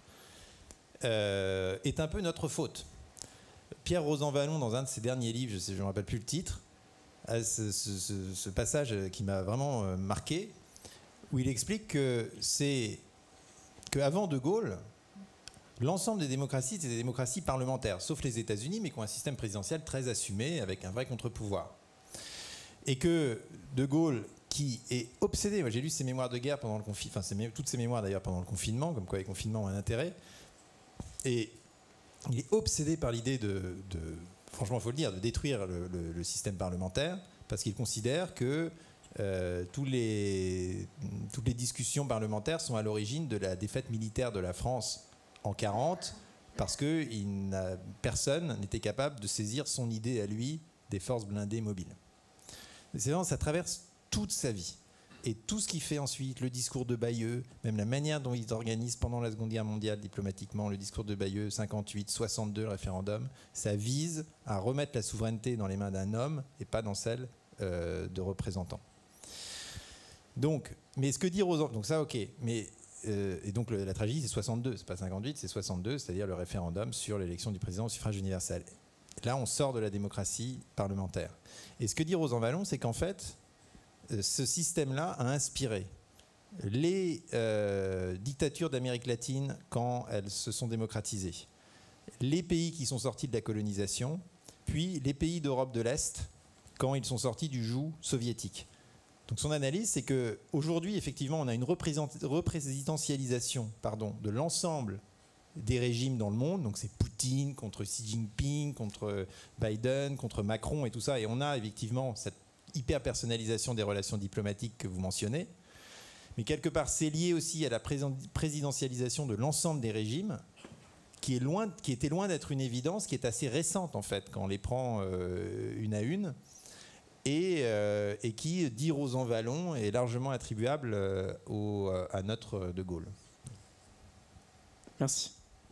euh, est un peu notre faute. Pierre Rosanvallon, dans un de ses derniers livres, je ne me rappelle plus le titre, a ce, ce, ce, ce passage qui m'a vraiment marqué, où il explique que c'est qu'avant De Gaulle, l'ensemble des démocraties étaient des démocraties parlementaires, sauf les États-Unis, mais qui ont un système présidentiel très assumé, avec un vrai contre-pouvoir. Et que De Gaulle, qui est obsédé, moi j'ai lu ses mémoires de guerre pendant le confinement, enfin ses, toutes ses mémoires d'ailleurs pendant le confinement, comme quoi les confinements ont un intérêt, et il est obsédé par l'idée de, de franchement il faut le dire, de détruire le, le, le système parlementaire, parce qu'il considère que euh, tous les, toutes les discussions parlementaires sont à l'origine de la défaite militaire de la France en quarante, parce que il n'a, personne n'était capable de saisir son idée à lui des forces blindées mobiles. C'est vraiment, ça traverse toute sa vie. Et tout ce qu'il fait ensuite, le discours de Bayeux, même la manière dont il organise pendant la Seconde Guerre mondiale diplomatiquement, le discours de Bayeux, cinquante-huit, soixante-deux, le référendum, ça vise à remettre la souveraineté dans les mains d'un homme et pas dans celles euh, de représentants. Donc, mais ce que dire aux enfants, donc ça ok, mais euh, et donc le, la tragédie c'est soixante-deux, c'est pas cinquante-huit, c'est soixante-deux, c'est-à-dire le référendum sur l'élection du président au suffrage universel. Là, on sort de la démocratie parlementaire. Et ce que dit Rosanvallon, c'est qu'en fait, ce système-là a inspiré les euh, dictatures d'Amérique latine quand elles se sont démocratisées, les pays qui sont sortis de la colonisation, puis les pays d'Europe de l'Est quand ils sont sortis du joug soviétique. Donc son analyse, c'est qu'aujourd'hui, effectivement, on a une représidentialisation pardon, de l'ensemble des régimes dans le monde. Donc c'est Poutine contre Xi Jinping, contre Biden, contre Macron et tout ça. Et on a effectivement cette hyper-personnalisation des relations diplomatiques que vous mentionnez. Mais quelque part, c'est lié aussi à la présidentialisation de l'ensemble des régimes, qui, est loin, qui était loin d'être une évidence, qui est assez récente en fait, quand on les prend euh, une à une. Et, euh, et qui, dit Rosanvallon, est largement attribuable euh, au, à notre De Gaulle. Merci.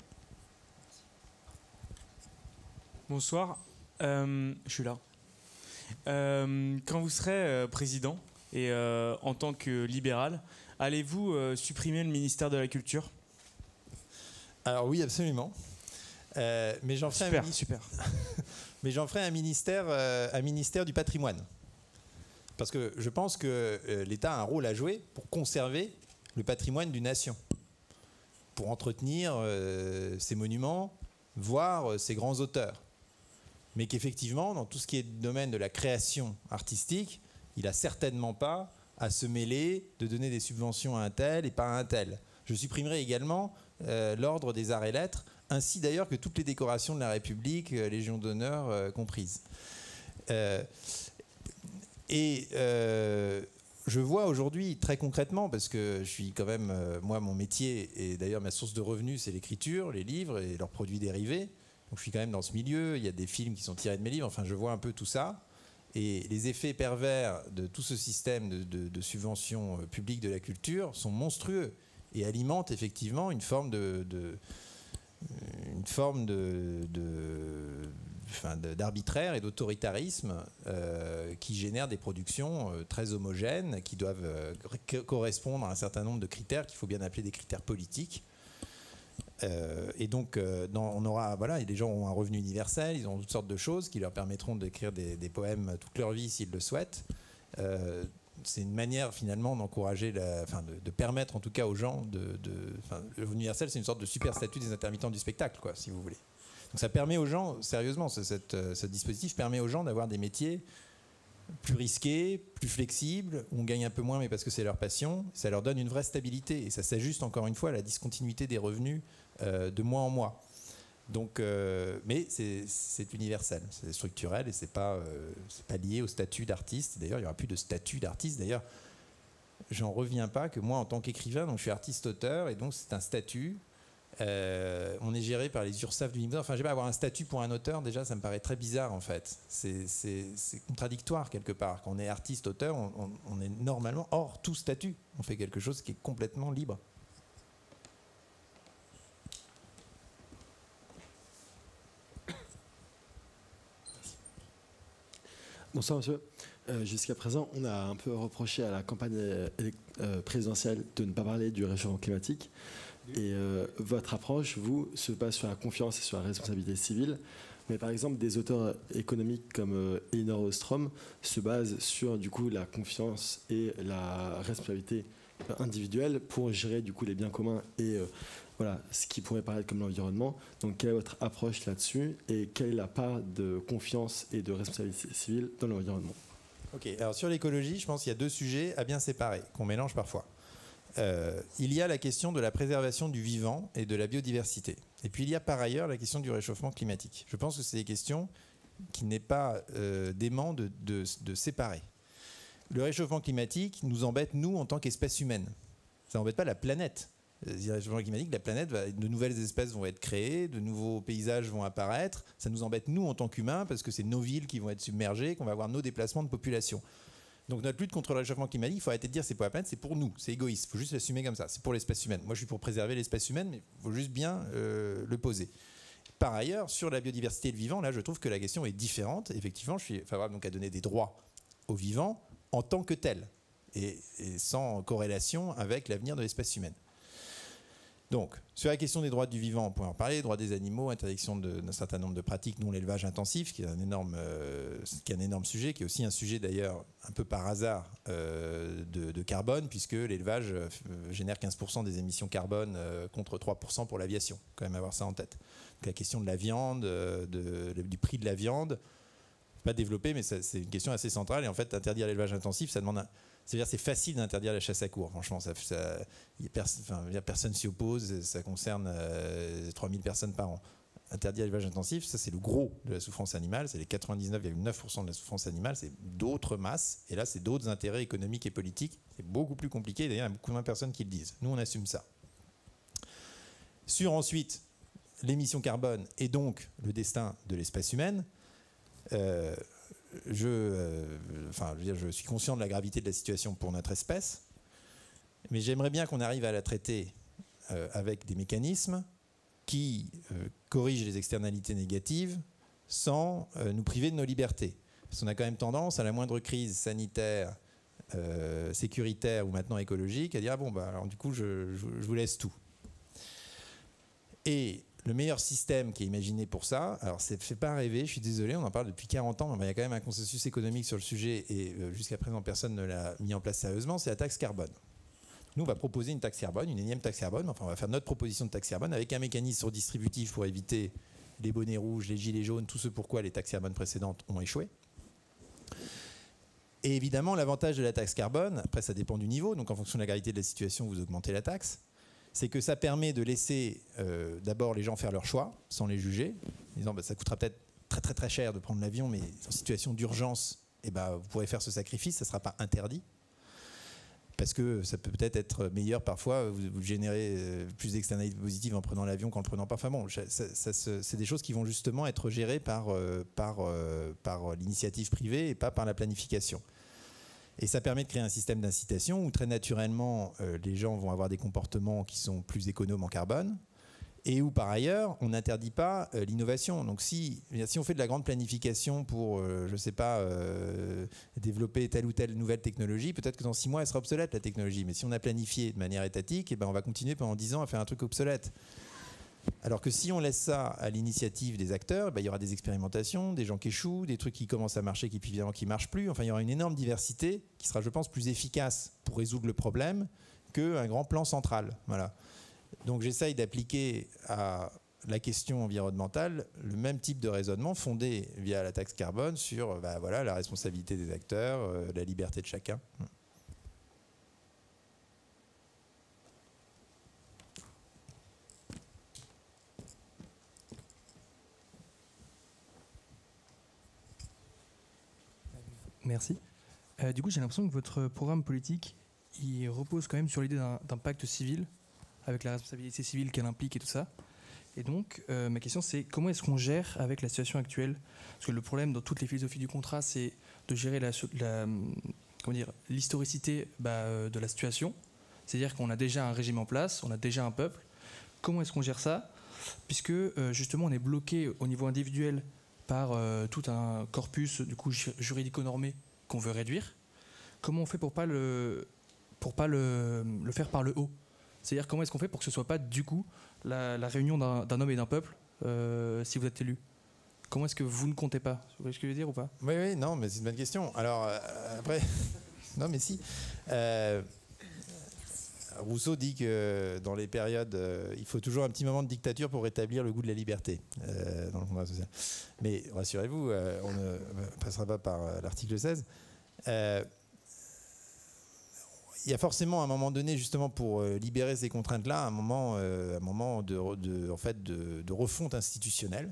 Bonsoir, euh, je suis là. Euh, quand vous serez euh, président, et euh, en tant que libéral, allez-vous euh, supprimer le ministère de la Culture ? Alors oui, absolument. Euh, mais j'en ferai, Super, un, super. mais j'en ferai un ministère, euh, un ministère du patrimoine. Parce que je pense que euh, l'État a un rôle à jouer pour conserver le patrimoine d'une nation, pour entretenir euh, ses monuments, voire euh, ses grands auteurs. Mais qu'effectivement, dans tout ce qui est domaine de la création artistique, il n'a certainement pas à se mêler de donner des subventions à un tel et pas à un tel. Je supprimerai également euh, l'ordre des arts et lettres, ainsi d'ailleurs que toutes les décorations de la République, euh, Légion d'honneur euh, comprises. Euh, et euh, je vois aujourd'hui très concrètement, parce que je suis quand même, euh, moi mon métier, et d'ailleurs ma source de revenus c'est l'écriture, les livres et leurs produits dérivés, donc je suis quand même dans ce milieu, il y a des films qui sont tirés de mes livres, enfin je vois un peu tout ça. Et les effets pervers de tout ce système de, de, de subventions publiques de la culture sont monstrueux et alimentent effectivement une forme de, de une forme de, de, enfin de, d'arbitraire et d'autoritarisme euh, qui génère des productions euh, très homogènes qui doivent euh, correspondre à un certain nombre de critères qu'il faut bien appeler des critères politiques. Euh, et donc, euh, dans, on aura, voilà, les gens ont un revenu universel, ils ont toutes sortes de choses qui leur permettront d'écrire des, des poèmes toute leur vie s'ils le souhaitent. Euh, c'est une manière finalement d'encourager, la, enfin, de, de permettre en tout cas aux gens de, de enfin, le revenu universel, c'est une sorte de super statut des intermittents du spectacle, quoi, si vous voulez. Donc, ça permet aux gens, sérieusement, ce, cette, ce dispositif permet aux gens d'avoir des métiers plus risqués, plus flexibles, où on gagne un peu moins, mais parce que c'est leur passion. Ça leur donne une vraie stabilité et ça s'ajuste encore une fois à la discontinuité des revenus euh, de mois en mois. Donc, euh, mais c'est, c'est universel, c'est structurel et c'est pas, euh, c'est pas lié au statut d'artiste. D'ailleurs, il n'y aura plus de statut d'artiste. D'ailleurs, j'en reviens pas que moi, en tant qu'écrivain, donc je suis artiste-auteur et donc c'est un statut. Euh, on est géré par les URSSAF du niveau. Enfin, je sais pas, avoir un statut pour un auteur, déjà, ça me paraît très bizarre en fait. C'est, c'est, c'est contradictoire quelque part. Quand on est artiste-auteur, on, on, on est normalement hors tout statut. On fait quelque chose qui est complètement libre. Bonsoir monsieur. Euh, jusqu'à présent, on a un peu reproché à la campagne euh, présidentielle de ne pas parler du réchauffement climatique. Et euh, votre approche, vous, se base sur la confiance et sur la responsabilité civile. Mais par exemple, des auteurs économiques comme euh, Elinor Ostrom se basent sur du coup la confiance et la responsabilité individuelle pour gérer du coup les biens communs et euh, voilà ce qui pourrait paraître comme l'environnement. Donc, quelle est votre approche là-dessus et quelle est la part de confiance et de responsabilité civile dans l'environnement? Ok. Alors sur l'écologie, je pense qu'il y a deux sujets à bien séparer qu'on mélange parfois. Euh, il y a la question de la préservation du vivant et de la biodiversité. Et puis il y a par ailleurs la question du réchauffement climatique. Je pense que c'est des questions qu'il n'est pas euh, dément de, de, de séparer. Le réchauffement climatique nous embête, nous, en tant qu'espèce humaine. Ça n'embête pas la planète. Le réchauffement climatique, la planète, va, de nouvelles espèces vont être créées, de nouveaux paysages vont apparaître. Ça nous embête, nous, en tant qu'humains, parce que c'est nos villes qui vont être submergées, qu'on va avoir nos déplacements de population. Donc notre lutte contre le réchauffement climatique, il faut arrêter de dire c'est pour la planète, c'est pour nous, c'est égoïste, il faut juste l'assumer comme ça, c'est pour l'espèce humaine. Moi je suis pour préserver l'espèce humaine, mais il faut juste bien euh, le poser. Par ailleurs, sur la biodiversité et le vivant, là je trouve que la question est différente. Effectivement, je suis favorable donc à donner des droits aux vivants en tant que tels, et, et sans corrélation avec l'avenir de l'espèce humaine. Donc, sur la question des droits du vivant, on pourrait en parler, droits des animaux, interdiction de, d'un certain nombre de pratiques, dont l'élevage intensif, qui est un énorme, euh, qui est un énorme sujet, qui est aussi un sujet d'ailleurs, un peu par hasard, euh, de, de carbone, puisque l'élevage euh, génère quinze pour cent des émissions carbone euh, contre trois pour cent pour l'aviation. Il faut quand même avoir ça en tête. Donc, la question de la viande, euh, de, du prix de la viande, pas développé, mais ça, c'est une question assez centrale. Et en fait, interdire l'élevage intensif, ça demande un... C'est-à-dire c'est facile d'interdire la chasse à courre, franchement. Ça, ça, y a pers- enfin, y a personne s'y oppose, ça concerne euh, trois mille personnes par an. Interdire l'élevage intensif, ça c'est le gros de la souffrance animale, c'est les quatre-vingt-dix-neuf virgule neuf pour cent de la souffrance animale, c'est d'autres masses, et là c'est d'autres intérêts économiques et politiques. C'est beaucoup plus compliqué, d'ailleurs il y a beaucoup moins de personnes qui le disent. Nous on assume ça. Sur ensuite l'émission carbone et donc le destin de l'espèce humaine, euh, Je, euh, enfin, je, veux dire, je suis conscient de la gravité de la situation pour notre espèce, mais j'aimerais bien qu'on arrive à la traiter euh, avec des mécanismes qui euh, corrigent les externalités négatives sans euh, nous priver de nos libertés. Parce qu'on a quand même tendance, à la moindre crise sanitaire, euh, sécuritaire ou maintenant écologique, à dire ah bon, bah, alors, du coup, je, je, je vous laisse tout. Et le meilleur système qui est imaginé pour ça, alors ça ne fait pas rêver, je suis désolé, on en parle depuis quarante ans, mais il y a quand même un consensus économique sur le sujet et euh, jusqu'à présent personne ne l'a mis en place sérieusement, c'est la taxe carbone. Nous, on va proposer une taxe carbone, une énième taxe carbone, enfin on va faire notre proposition de taxe carbone avec un mécanisme redistributif pour éviter les bonnets rouges, les gilets jaunes, tout ce pourquoi les taxes carbone précédentes ont échoué. Et évidemment, l'avantage de la taxe carbone, après ça dépend du niveau, donc en fonction de la gravité de la situation, vous augmentez la taxe, c'est que ça permet de laisser euh, d'abord les gens faire leur choix, sans les juger, en disant bah, ça coûtera peut-être très très très cher de prendre l'avion, mais en situation d'urgence, eh ben, vous pourrez faire ce sacrifice, ça ne sera pas interdit. Parce que ça peut peut-être être meilleur parfois, vous, vous générez plus d'externalités positives en prenant l'avion qu'en le prenant pas. Enfin bon, ça, ça, ça, c'est des choses qui vont justement être gérées par, euh, par, euh, par l'initiative privée et pas par la planification. Et ça permet de créer un système d'incitation où très naturellement euh, les gens vont avoir des comportements qui sont plus économes en carbone et où par ailleurs on n'interdit pas euh, l'innovation. Donc si, si on fait de la grande planification pour, euh, je ne sais pas, euh, développer telle ou telle nouvelle technologie, peut-être que dans six mois elle sera obsolète la technologie. Mais si on a planifié de manière étatique, eh ben, on va continuer pendant dix ans à faire un truc obsolète. Alors que si on laisse ça à l'initiative des acteurs, ben, il y aura des expérimentations, des gens qui échouent, des trucs qui commencent à marcher, qui puis évidemment qui ne marchent plus. Enfin, il y aura une énorme diversité qui sera, je pense, plus efficace pour résoudre le problème qu'un grand plan central. Voilà. Donc j'essaye d'appliquer à la question environnementale le même type de raisonnement fondé via la taxe carbone sur ben, voilà, la responsabilité des acteurs, euh, la liberté de chacun. Merci. Euh, du coup, j'ai l'impression que votre programme politique, il repose quand même sur l'idée d'un, d'un pacte civil, avec la responsabilité civile qu'elle implique et tout ça. Et donc, euh, ma question, c'est comment est-ce qu'on gère avec la situation actuelle ? Parce que le problème dans toutes les philosophies du contrat, c'est de gérer la, la, comment dire, l'historicité bah, de la situation. C'est-à-dire qu'on a déjà un régime en place, on a déjà un peuple. Comment est-ce qu'on gère ça ? Puisque, euh, justement, on est bloqué au niveau individuel par euh, tout un corpus du coup juridico-normé qu'on veut réduire. Comment on fait pour pas le pour pas le, le faire par le haut ? C'est-à-dire comment est-ce qu'on fait pour que ce soit pas du coup la, la réunion d'un, d'un homme et d'un peuple euh, si vous êtes élu ? Comment est-ce que vous ne comptez pas ? Vous voyez ce que je veux dire ou pas ? Oui, oui, non, mais c'est une bonne question. Alors euh, après, non, mais si. Euh, Rousseau dit que dans les périodes, euh, il faut toujours un petit moment de dictature pour rétablir le goût de la liberté euh, dans le contrat social. Mais rassurez-vous, euh, on ne passera pas par euh, l'article seize. Euh, il y a forcément un moment donné, justement, pour euh, libérer ces contraintes-là, un moment, euh, un moment de, de, en fait, de, de refonte institutionnelle.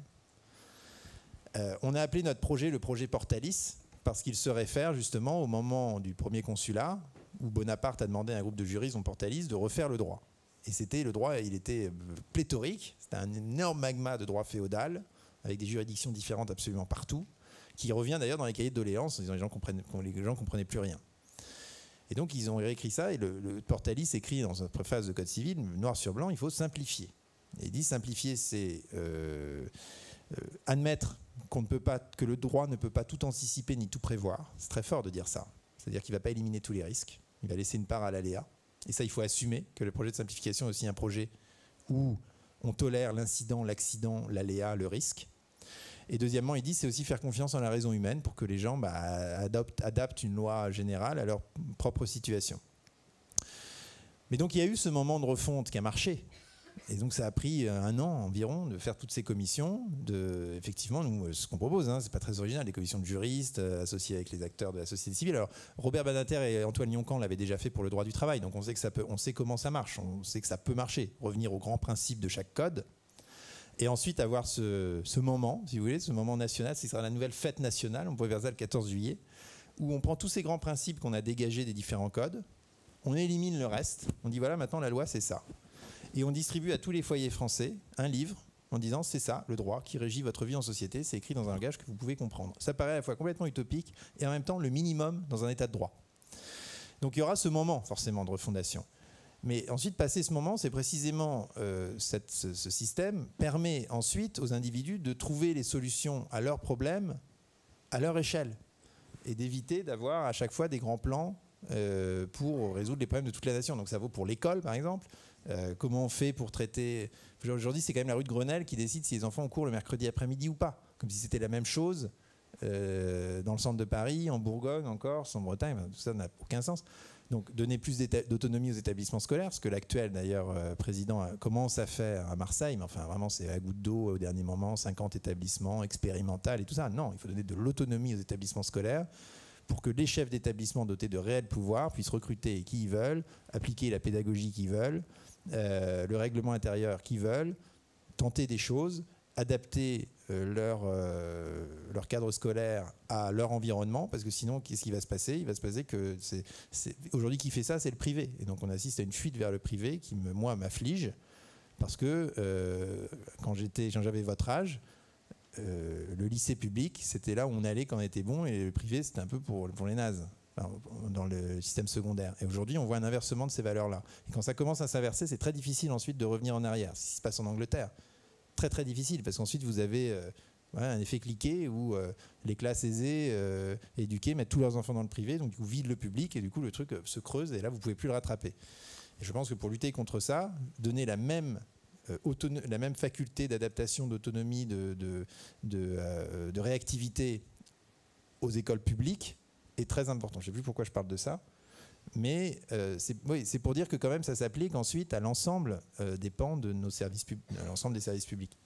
Euh, on a appelé notre projet le projet Portalis, parce qu'il se réfère justement au moment du premier consulat, où Bonaparte a demandé à un groupe de juristes, dont Portalis, de refaire le droit. Et c'était le droit, il était pléthorique, c'était un énorme magma de droit féodal, avec des juridictions différentes absolument partout, qui revient d'ailleurs dans les cahiers de doléances, en disant que les gens ne comprenaient plus rien. Et donc ils ont réécrit ça, et le, le Portalis écrit dans sa préface de Code civil, noir sur blanc, il faut simplifier. Et il dit simplifier, c'est euh, euh, admettre qu'on ne peut pas, que le droit ne peut pas tout anticiper ni tout prévoir. C'est très fort de dire ça. C'est-à-dire qu'il ne va pas éliminer tous les risques. Il va laisser une part à l'aléa. Et ça, il faut assumer que le projet de simplification est aussi un projet où on tolère l'incident, l'accident, l'aléa, le risque. Et deuxièmement, il dit c'est aussi faire confiance en la raison humaine pour que les gens bah, adoptent, adaptent une loi générale à leur propre situation. Mais donc il y a eu ce moment de refonte qui a marché. Et donc ça a pris un an environ de faire toutes ces commissions. De, effectivement, nous, ce qu'on propose, hein, c'est pas très original, des commissions de juristes euh, associées avec les acteurs de la société civile. Alors Robert Badinter et Antoine Lioncan l'avaient déjà fait pour le droit du travail, donc on sait que ça peut, on sait comment ça marche, on sait que ça peut marcher. Revenir aux grands principes de chaque code, et ensuite avoir ce, ce moment, si vous voulez, ce moment national, ce sera la nouvelle fête nationale. On pourrait faire ça le quatorze juillet, où on prend tous ces grands principes qu'on a dégagés des différents codes, on élimine le reste, on dit voilà, maintenant la loi c'est ça. Et on distribue à tous les foyers français un livre en disant c'est ça, le droit qui régit votre vie en société, c'est écrit dans un langage que vous pouvez comprendre. Ça paraît à la fois complètement utopique et en même temps le minimum dans un état de droit. Donc il y aura ce moment forcément de refondation. Mais ensuite, passer ce moment, c'est précisément euh, cette, ce, ce système permet ensuite aux individus de trouver les solutions à leurs problèmes à leur échelle et d'éviter d'avoir à chaque fois des grands plans euh, pour résoudre les problèmes de toute la nation. Donc ça vaut pour l'école par exemple. Euh, comment on fait pour traiter... Aujourd'hui, c'est quand même la rue de Grenelle qui décide si les enfants ont cours le mercredi après-midi ou pas. Comme si c'était la même chose euh, dans le centre de Paris, en Bourgogne, en Corse, en Bretagne. Tout ça n'a aucun sens. Donc, donner plus d'autonomie aux établissements scolaires, ce que l'actuel, d'ailleurs, euh, président commence à faire à Marseille, mais enfin, vraiment, c'est à goutte d'eau au dernier moment, cinquante établissements, expérimental et tout ça. Non, il faut donner de l'autonomie aux établissements scolaires pour que les chefs d'établissement dotés de réels pouvoirs puissent recruter qui ils veulent, appliquer la pédagogie qu'ils veulent, euh, le règlement intérieur qu'ils veulent, tenter des choses, adapter euh, leur, euh, leur cadre scolaire à leur environnement, parce que sinon, qu'est-ce qui va se passer? Il va se passer que c'est, c'est... aujourd'hui, qui fait ça, c'est le privé. Et donc, on assiste à une fuite vers le privé qui, me, moi, m'afflige, parce que euh, quand, j'étais, quand j'avais votre âge, euh, le lycée public, c'était là où on allait quand on était bon, et le privé, c'était un peu pour, pour les nazes, enfin, dans le système secondaire. Et aujourd'hui, on voit un inversement de ces valeurs-là. Et quand ça commence à s'inverser, c'est très difficile ensuite de revenir en arrière. C'est ce qui se passe en Angleterre. Très très difficile, parce qu'ensuite vous avez euh, ouais, un effet cliquet où euh, les classes aisées, euh, éduquées, mettent tous leurs enfants dans le privé, donc du coup vident le public, et du coup le truc euh, se creuse, et là vous ne pouvez plus le rattraper. Et je pense que pour lutter contre ça, donner la même, euh, autono- la même faculté d'adaptation, d'autonomie, de, de, de, euh, de réactivité aux écoles publiques est très important. Je ne sais plus pourquoi je parle de ça, mais euh, c'est, oui, c'est pour dire que quand même ça s'applique ensuite à l'ensemble euh, des pans de nos services pub- à l'ensemble des services publics.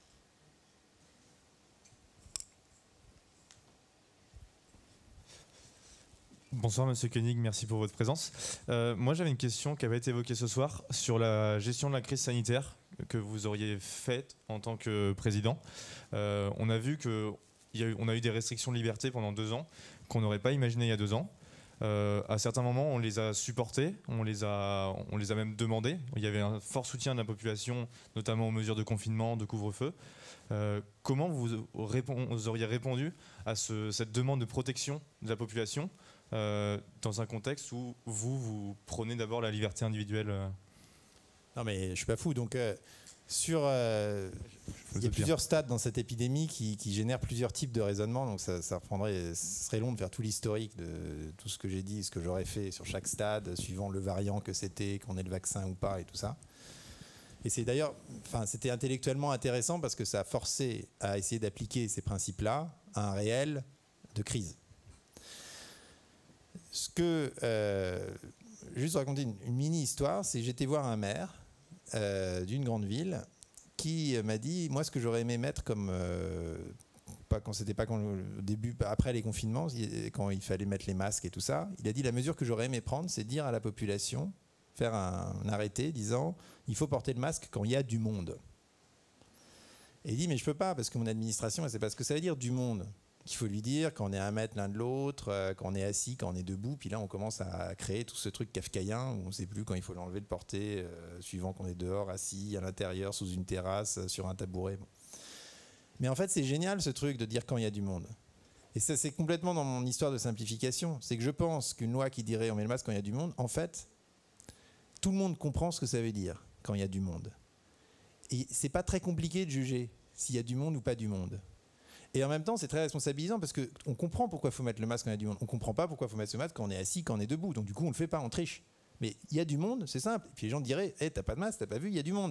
Bonsoir Monsieur Koenig, merci pour votre présence. Euh, moi j'avais une question qui avait été évoquée ce soir sur la gestion de la crise sanitaire que vous auriez faite en tant que président. Euh, on a vu qu'on a, a eu des restrictions de liberté pendant deux ans qu'on n'aurait pas imaginé il y a deux ans. Euh, à certains moments, on les a supportés, on les a, on les a même demandés. Il y avait un fort soutien de la population, notamment aux mesures de confinement, de couvre-feu. Euh, comment vous, répond, vous auriez répondu à ce, cette demande de protection de la population euh, dans un contexte où vous, vous prenez d'abord la liberté individuelle euh... Non mais je suis pas fou, donc... Euh Sur, euh, il y a plusieurs stades dans cette épidémie qui, qui génèrent plusieurs types de raisonnements, donc ça, ça reprendrait, ce serait long de faire tout l'historique de tout ce que j'ai dit, ce que j'aurais fait sur chaque stade, suivant le variant que c'était, qu'on ait le vaccin ou pas et tout ça. Et c'est d'ailleurs, enfin, c'était intellectuellement intéressant parce que ça a forcé à essayer d'appliquer ces principes-là à un réel de crise. Ce que, euh, juste raconter une, une mini-histoire, c'est que j'étais voir un maire Euh, d'une grande ville qui m'a dit, moi ce que j'aurais aimé mettre comme euh, pas quand c'était pas quand, au début, après les confinements, quand il fallait mettre les masques et tout ça, il a dit la mesure que j'aurais aimé prendre, c'est dire à la population, faire un, un arrêté disant il faut porter le masque quand il y a du monde. Et il dit mais je peux pas parce que mon administration elle sait pas ce que ça veut dire du monde. Qu'il faut lui dire quand on est à un mètre l'un de l'autre, euh, quand on est assis, quand on est debout, puis là on commence à créer tout ce truc kafkaïen où on ne sait plus quand il faut l'enlever, le porter, euh, suivant qu'on est dehors, assis, à l'intérieur, sous une terrasse, euh, sur un tabouret. Bon. Mais en fait c'est génial ce truc de dire quand il y a du monde. Et ça c'est complètement dans mon histoire de simplification. C'est que je pense qu'une loi qui dirait on met le masque quand il y a du monde, en fait, tout le monde comprend ce que ça veut dire quand il y a du monde. Et c'est pas très compliqué de juger s'il y a du monde ou pas du monde. Et en même temps, c'est très responsabilisant parce qu'on comprend pourquoi il faut mettre le masque quand il y a du monde. On ne comprend pas pourquoi il faut mettre ce masque quand on est assis, quand on est debout. Donc du coup, on ne le fait pas, on triche. Mais il y a du monde, c'est simple. Et puis les gens diraient hey, « t'as pas de masque, t'as pas vu, il y a du monde ».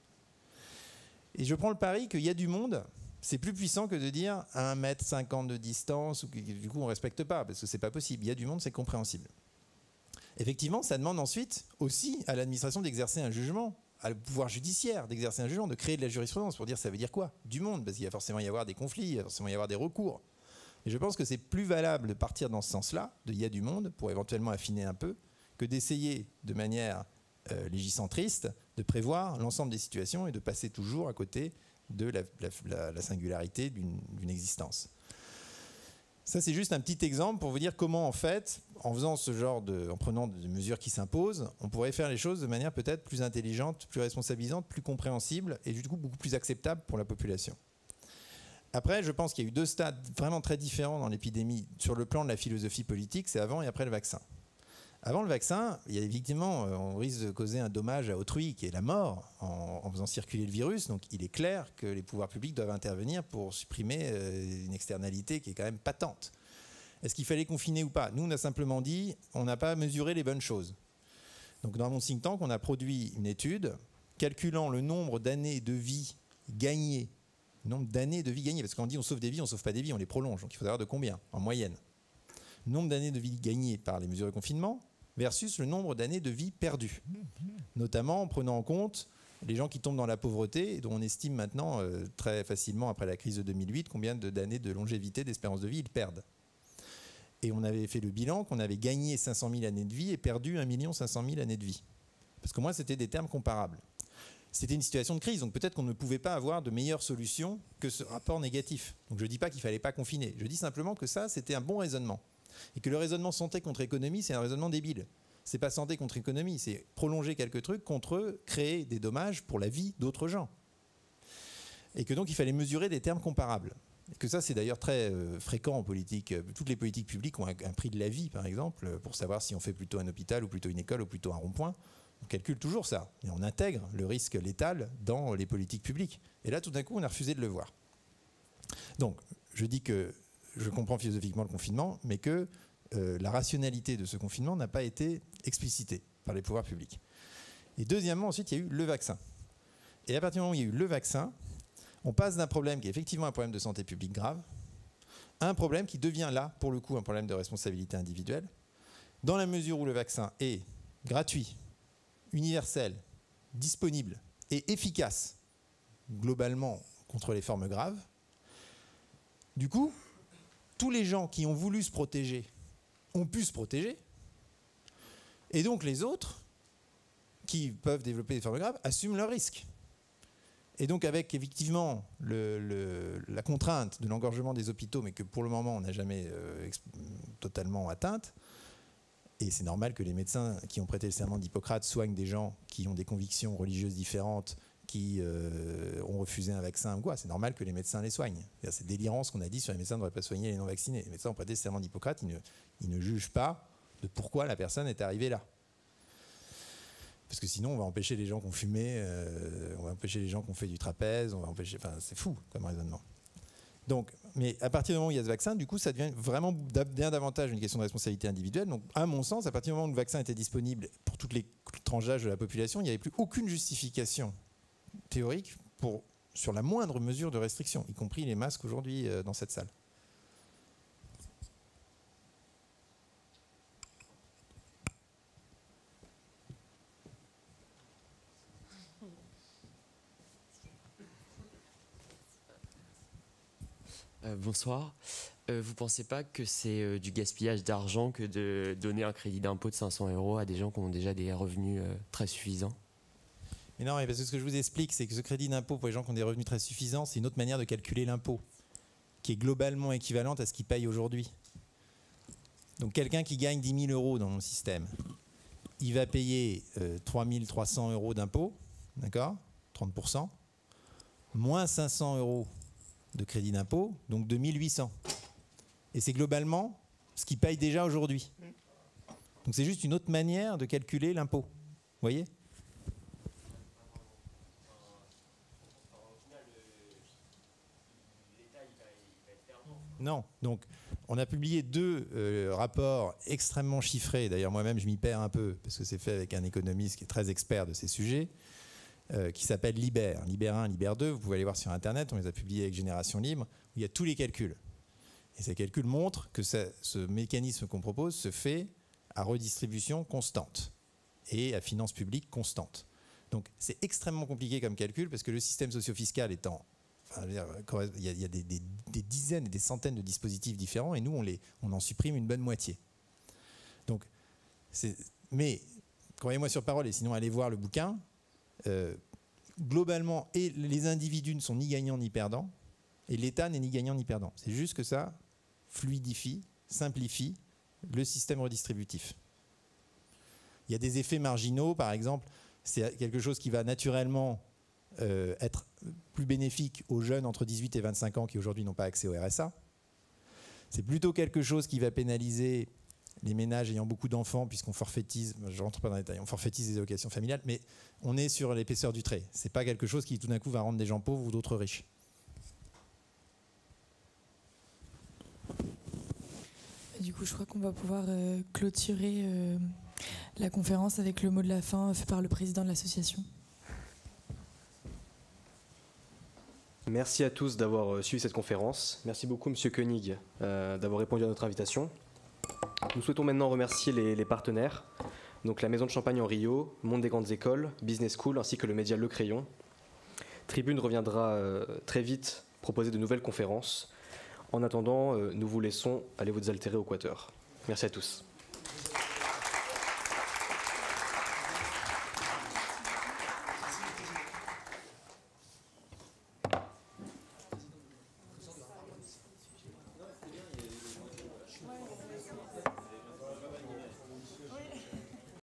Et je prends le pari qu'il y a du monde, c'est plus puissant que de dire à un mètre cinquante de distance, ou que du coup on ne respecte pas, parce que c'est pas possible. Il y a du monde, c'est compréhensible. Effectivement, ça demande ensuite aussi à l'administration d'exercer un jugement, à le pouvoir judiciaire d'exercer un jugement, de créer de la jurisprudence pour dire ça veut dire quoi? Du monde, parce qu'il va forcément y avoir des conflits, il va forcément y avoir des recours. Et je pense que c'est plus valable de partir dans ce sens-là, de il y a du monde, pour éventuellement affiner un peu, que d'essayer de manière euh, légicentriste de prévoir l'ensemble des situations et de passer toujours à côté de la, la, la singularité d'une, d'une existence. Ça, c'est juste un petit exemple pour vous dire comment, en fait, en faisant ce genre de, en prenant des mesures qui s'imposent, on pourrait faire les choses de manière peut-être plus intelligente, plus responsabilisante, plus compréhensible et du coup beaucoup plus acceptable pour la population. Après, je pense qu'il y a eu deux stades vraiment très différents dans l'épidémie sur le plan de la philosophie politique, c'est avant et après le vaccin. Avant le vaccin, il y a effectivement, on risque de causer un dommage à autrui qui est la mort en, en faisant circuler le virus. Donc il est clair que les pouvoirs publics doivent intervenir pour supprimer une externalité qui est quand même patente. Est-ce qu'il fallait confiner ou pas? Nous, on a simplement dit, on n'a pas mesuré les bonnes choses. Donc dans mon think tank, on a produit une étude calculant le nombre d'années de vie gagnées, le nombre d'années de vie gagnées, parce qu'on dit on sauve des vies, on ne sauve pas des vies, on les prolonge. Donc il faut savoir de combien, en moyenne. Le nombre d'années de vie gagnées par les mesures de confinement versus le nombre d'années de vie perdues. Notamment en prenant en compte les gens qui tombent dans la pauvreté, et dont on estime maintenant euh, très facilement, après la crise de deux mille huit, combien de- d'années de longévité, d'espérance de vie ils perdent. Et on avait fait le bilan qu'on avait gagné cinq cent mille années de vie et perdu un million cinq cent mille années de vie. Parce qu'au moins, c'était des termes comparables. C'était une situation de crise, donc peut-être qu'on ne pouvait pas avoir de meilleure solution que ce rapport négatif. Donc je ne dis pas qu'il ne fallait pas confiner, je dis simplement que ça, c'était un bon raisonnement. Et que le raisonnement santé contre économie, c'est un raisonnement débile. C'est pas santé contre économie, c'est prolonger quelques trucs contre créer des dommages pour la vie d'autres gens. Et que donc il fallait mesurer des termes comparables. Et que ça, c'est d'ailleurs très euh, fréquent en politique. Toutes les politiques publiques ont un, un prix de la vie, par exemple, pour savoir si on fait plutôt un hôpital ou plutôt une école ou plutôt un rond-point. On calcule toujours ça. Et on intègre le risque létal dans les politiques publiques. Et là, tout d'un coup, on a refusé de le voir. Donc, je dis que je comprends philosophiquement le confinement, mais que euh, la rationalité de ce confinement n'a pas été explicitée par les pouvoirs publics. Et deuxièmement, ensuite, il y a eu le vaccin. Et à partir du moment où il y a eu le vaccin, on passe d'un problème qui est effectivement un problème de santé publique grave à un problème qui devient là, pour le coup, un problème de responsabilité individuelle, dans la mesure où le vaccin est gratuit, universel, disponible et efficace, globalement, contre les formes graves. Du coup, tous les gens qui ont voulu se protéger ont pu se protéger, et donc les autres, qui peuvent développer des formes graves, assument leurs risques. Et donc avec effectivement le, le, la contrainte de l'engorgement des hôpitaux, mais que pour le moment on n'a jamais euh, totalement atteinte, et c'est normal que les médecins qui ont prêté le serment d'Hippocrate soignent des gens qui ont des convictions religieuses différentes, qui euh, ont refusé un vaccin ou quoi, c'est normal que les médecins les soignent. C'est délirant ce qu'on a dit sur les médecins ne devraient pas soigner les non-vaccinés. Les médecins ont prêté le serment d'Hippocrate, ils ne, ils ne jugent pas de pourquoi la personne est arrivée là. Parce que sinon, on va empêcher les gens qui ont fumé, euh, on va empêcher les gens qui ont fait du trapèze, on va empêcher. Enfin, c'est fou comme raisonnement. Donc, mais à partir du moment où il y a ce vaccin, du coup, ça devient vraiment bien davantage une question de responsabilité individuelle. Donc, à mon sens, à partir du moment où le vaccin était disponible pour toutes les tranches d'âge de la population, il n'y avait plus aucune justification théorique pour, sur la moindre mesure de restriction, y compris les masques aujourd'hui euh, dans cette salle. Euh, bonsoir. Euh, vous ne pensez pas que c'est euh, du gaspillage d'argent que de donner un crédit d'impôt de cinq cents euros à des gens qui ont déjà des revenus euh, très suffisants? Mais non, parce que ce que je vous explique, c'est que ce crédit d'impôt pour les gens qui ont des revenus très suffisants, c'est une autre manière de calculer l'impôt, qui est globalement équivalente à ce qu'ils payent aujourd'hui. Donc quelqu'un qui gagne dix mille euros dans mon système, il va payer euh, trois mille trois cents euros d'impôt, d'accord, trente pour cent, moins cinq cents euros de crédit d'impôt, donc deux mille huit cents. Et c'est globalement ce qu'ils payent déjà aujourd'hui. Donc c'est juste une autre manière de calculer l'impôt. Vous voyez ? Non. Donc on a publié deux euh, rapports extrêmement chiffrés. D'ailleurs moi-même je m'y perds un peu parce que c'est fait avec un économiste qui est très expert de ces sujets. Euh, qui s'appelle Liber, Liber un, Liber deux, vous pouvez aller voir sur Internet, on les a publiés avec Génération Libre, où il y a tous les calculs. Et ces calculs montrent que ça, ce mécanisme qu'on propose se fait à redistribution constante et à finances publiques constantes. Donc c'est extrêmement compliqué comme calcul, parce que le système socio-fiscal étant... Enfin, il y a, il y a des, des, des dizaines et des centaines de dispositifs différents, et nous, on, les, on en supprime une bonne moitié. Donc, c'est, mais, croyez-moi sur parole, et sinon allez voir le bouquin, Euh, globalement, et les individus ne sont ni gagnants ni perdants, et l'État n'est ni gagnant ni perdant. C'est juste que ça fluidifie, simplifie le système redistributif. Il y a des effets marginaux, par exemple, c'est quelque chose qui va naturellement euh, être plus bénéfique aux jeunes entre dix-huit et vingt-cinq ans qui aujourd'hui n'ont pas accès au R S A. C'est plutôt quelque chose qui va pénaliser les ménages ayant beaucoup d'enfants, puisqu'on forfaitise, je ne rentre pas dans les détails, on forfaitise les allocations familiales, mais on est sur l'épaisseur du trait. Ce n'est pas quelque chose qui tout d'un coup va rendre des gens pauvres ou d'autres riches. Du coup, je crois qu'on va pouvoir euh, clôturer euh, la conférence avec le mot de la fin fait par le président de l'association. Merci à tous d'avoir suivi cette conférence. Merci beaucoup, Monsieur Koenig, euh, d'avoir répondu à notre invitation. Nous souhaitons maintenant remercier les, les partenaires, donc la Maison de Champagne en Rio, Monde des Grandes Écoles, Business School, ainsi que le média Le Crayon. Tribune reviendra euh, très vite proposer de nouvelles conférences. En attendant, euh, nous vous laissons aller vous désaltérer au Quater. Merci à tous.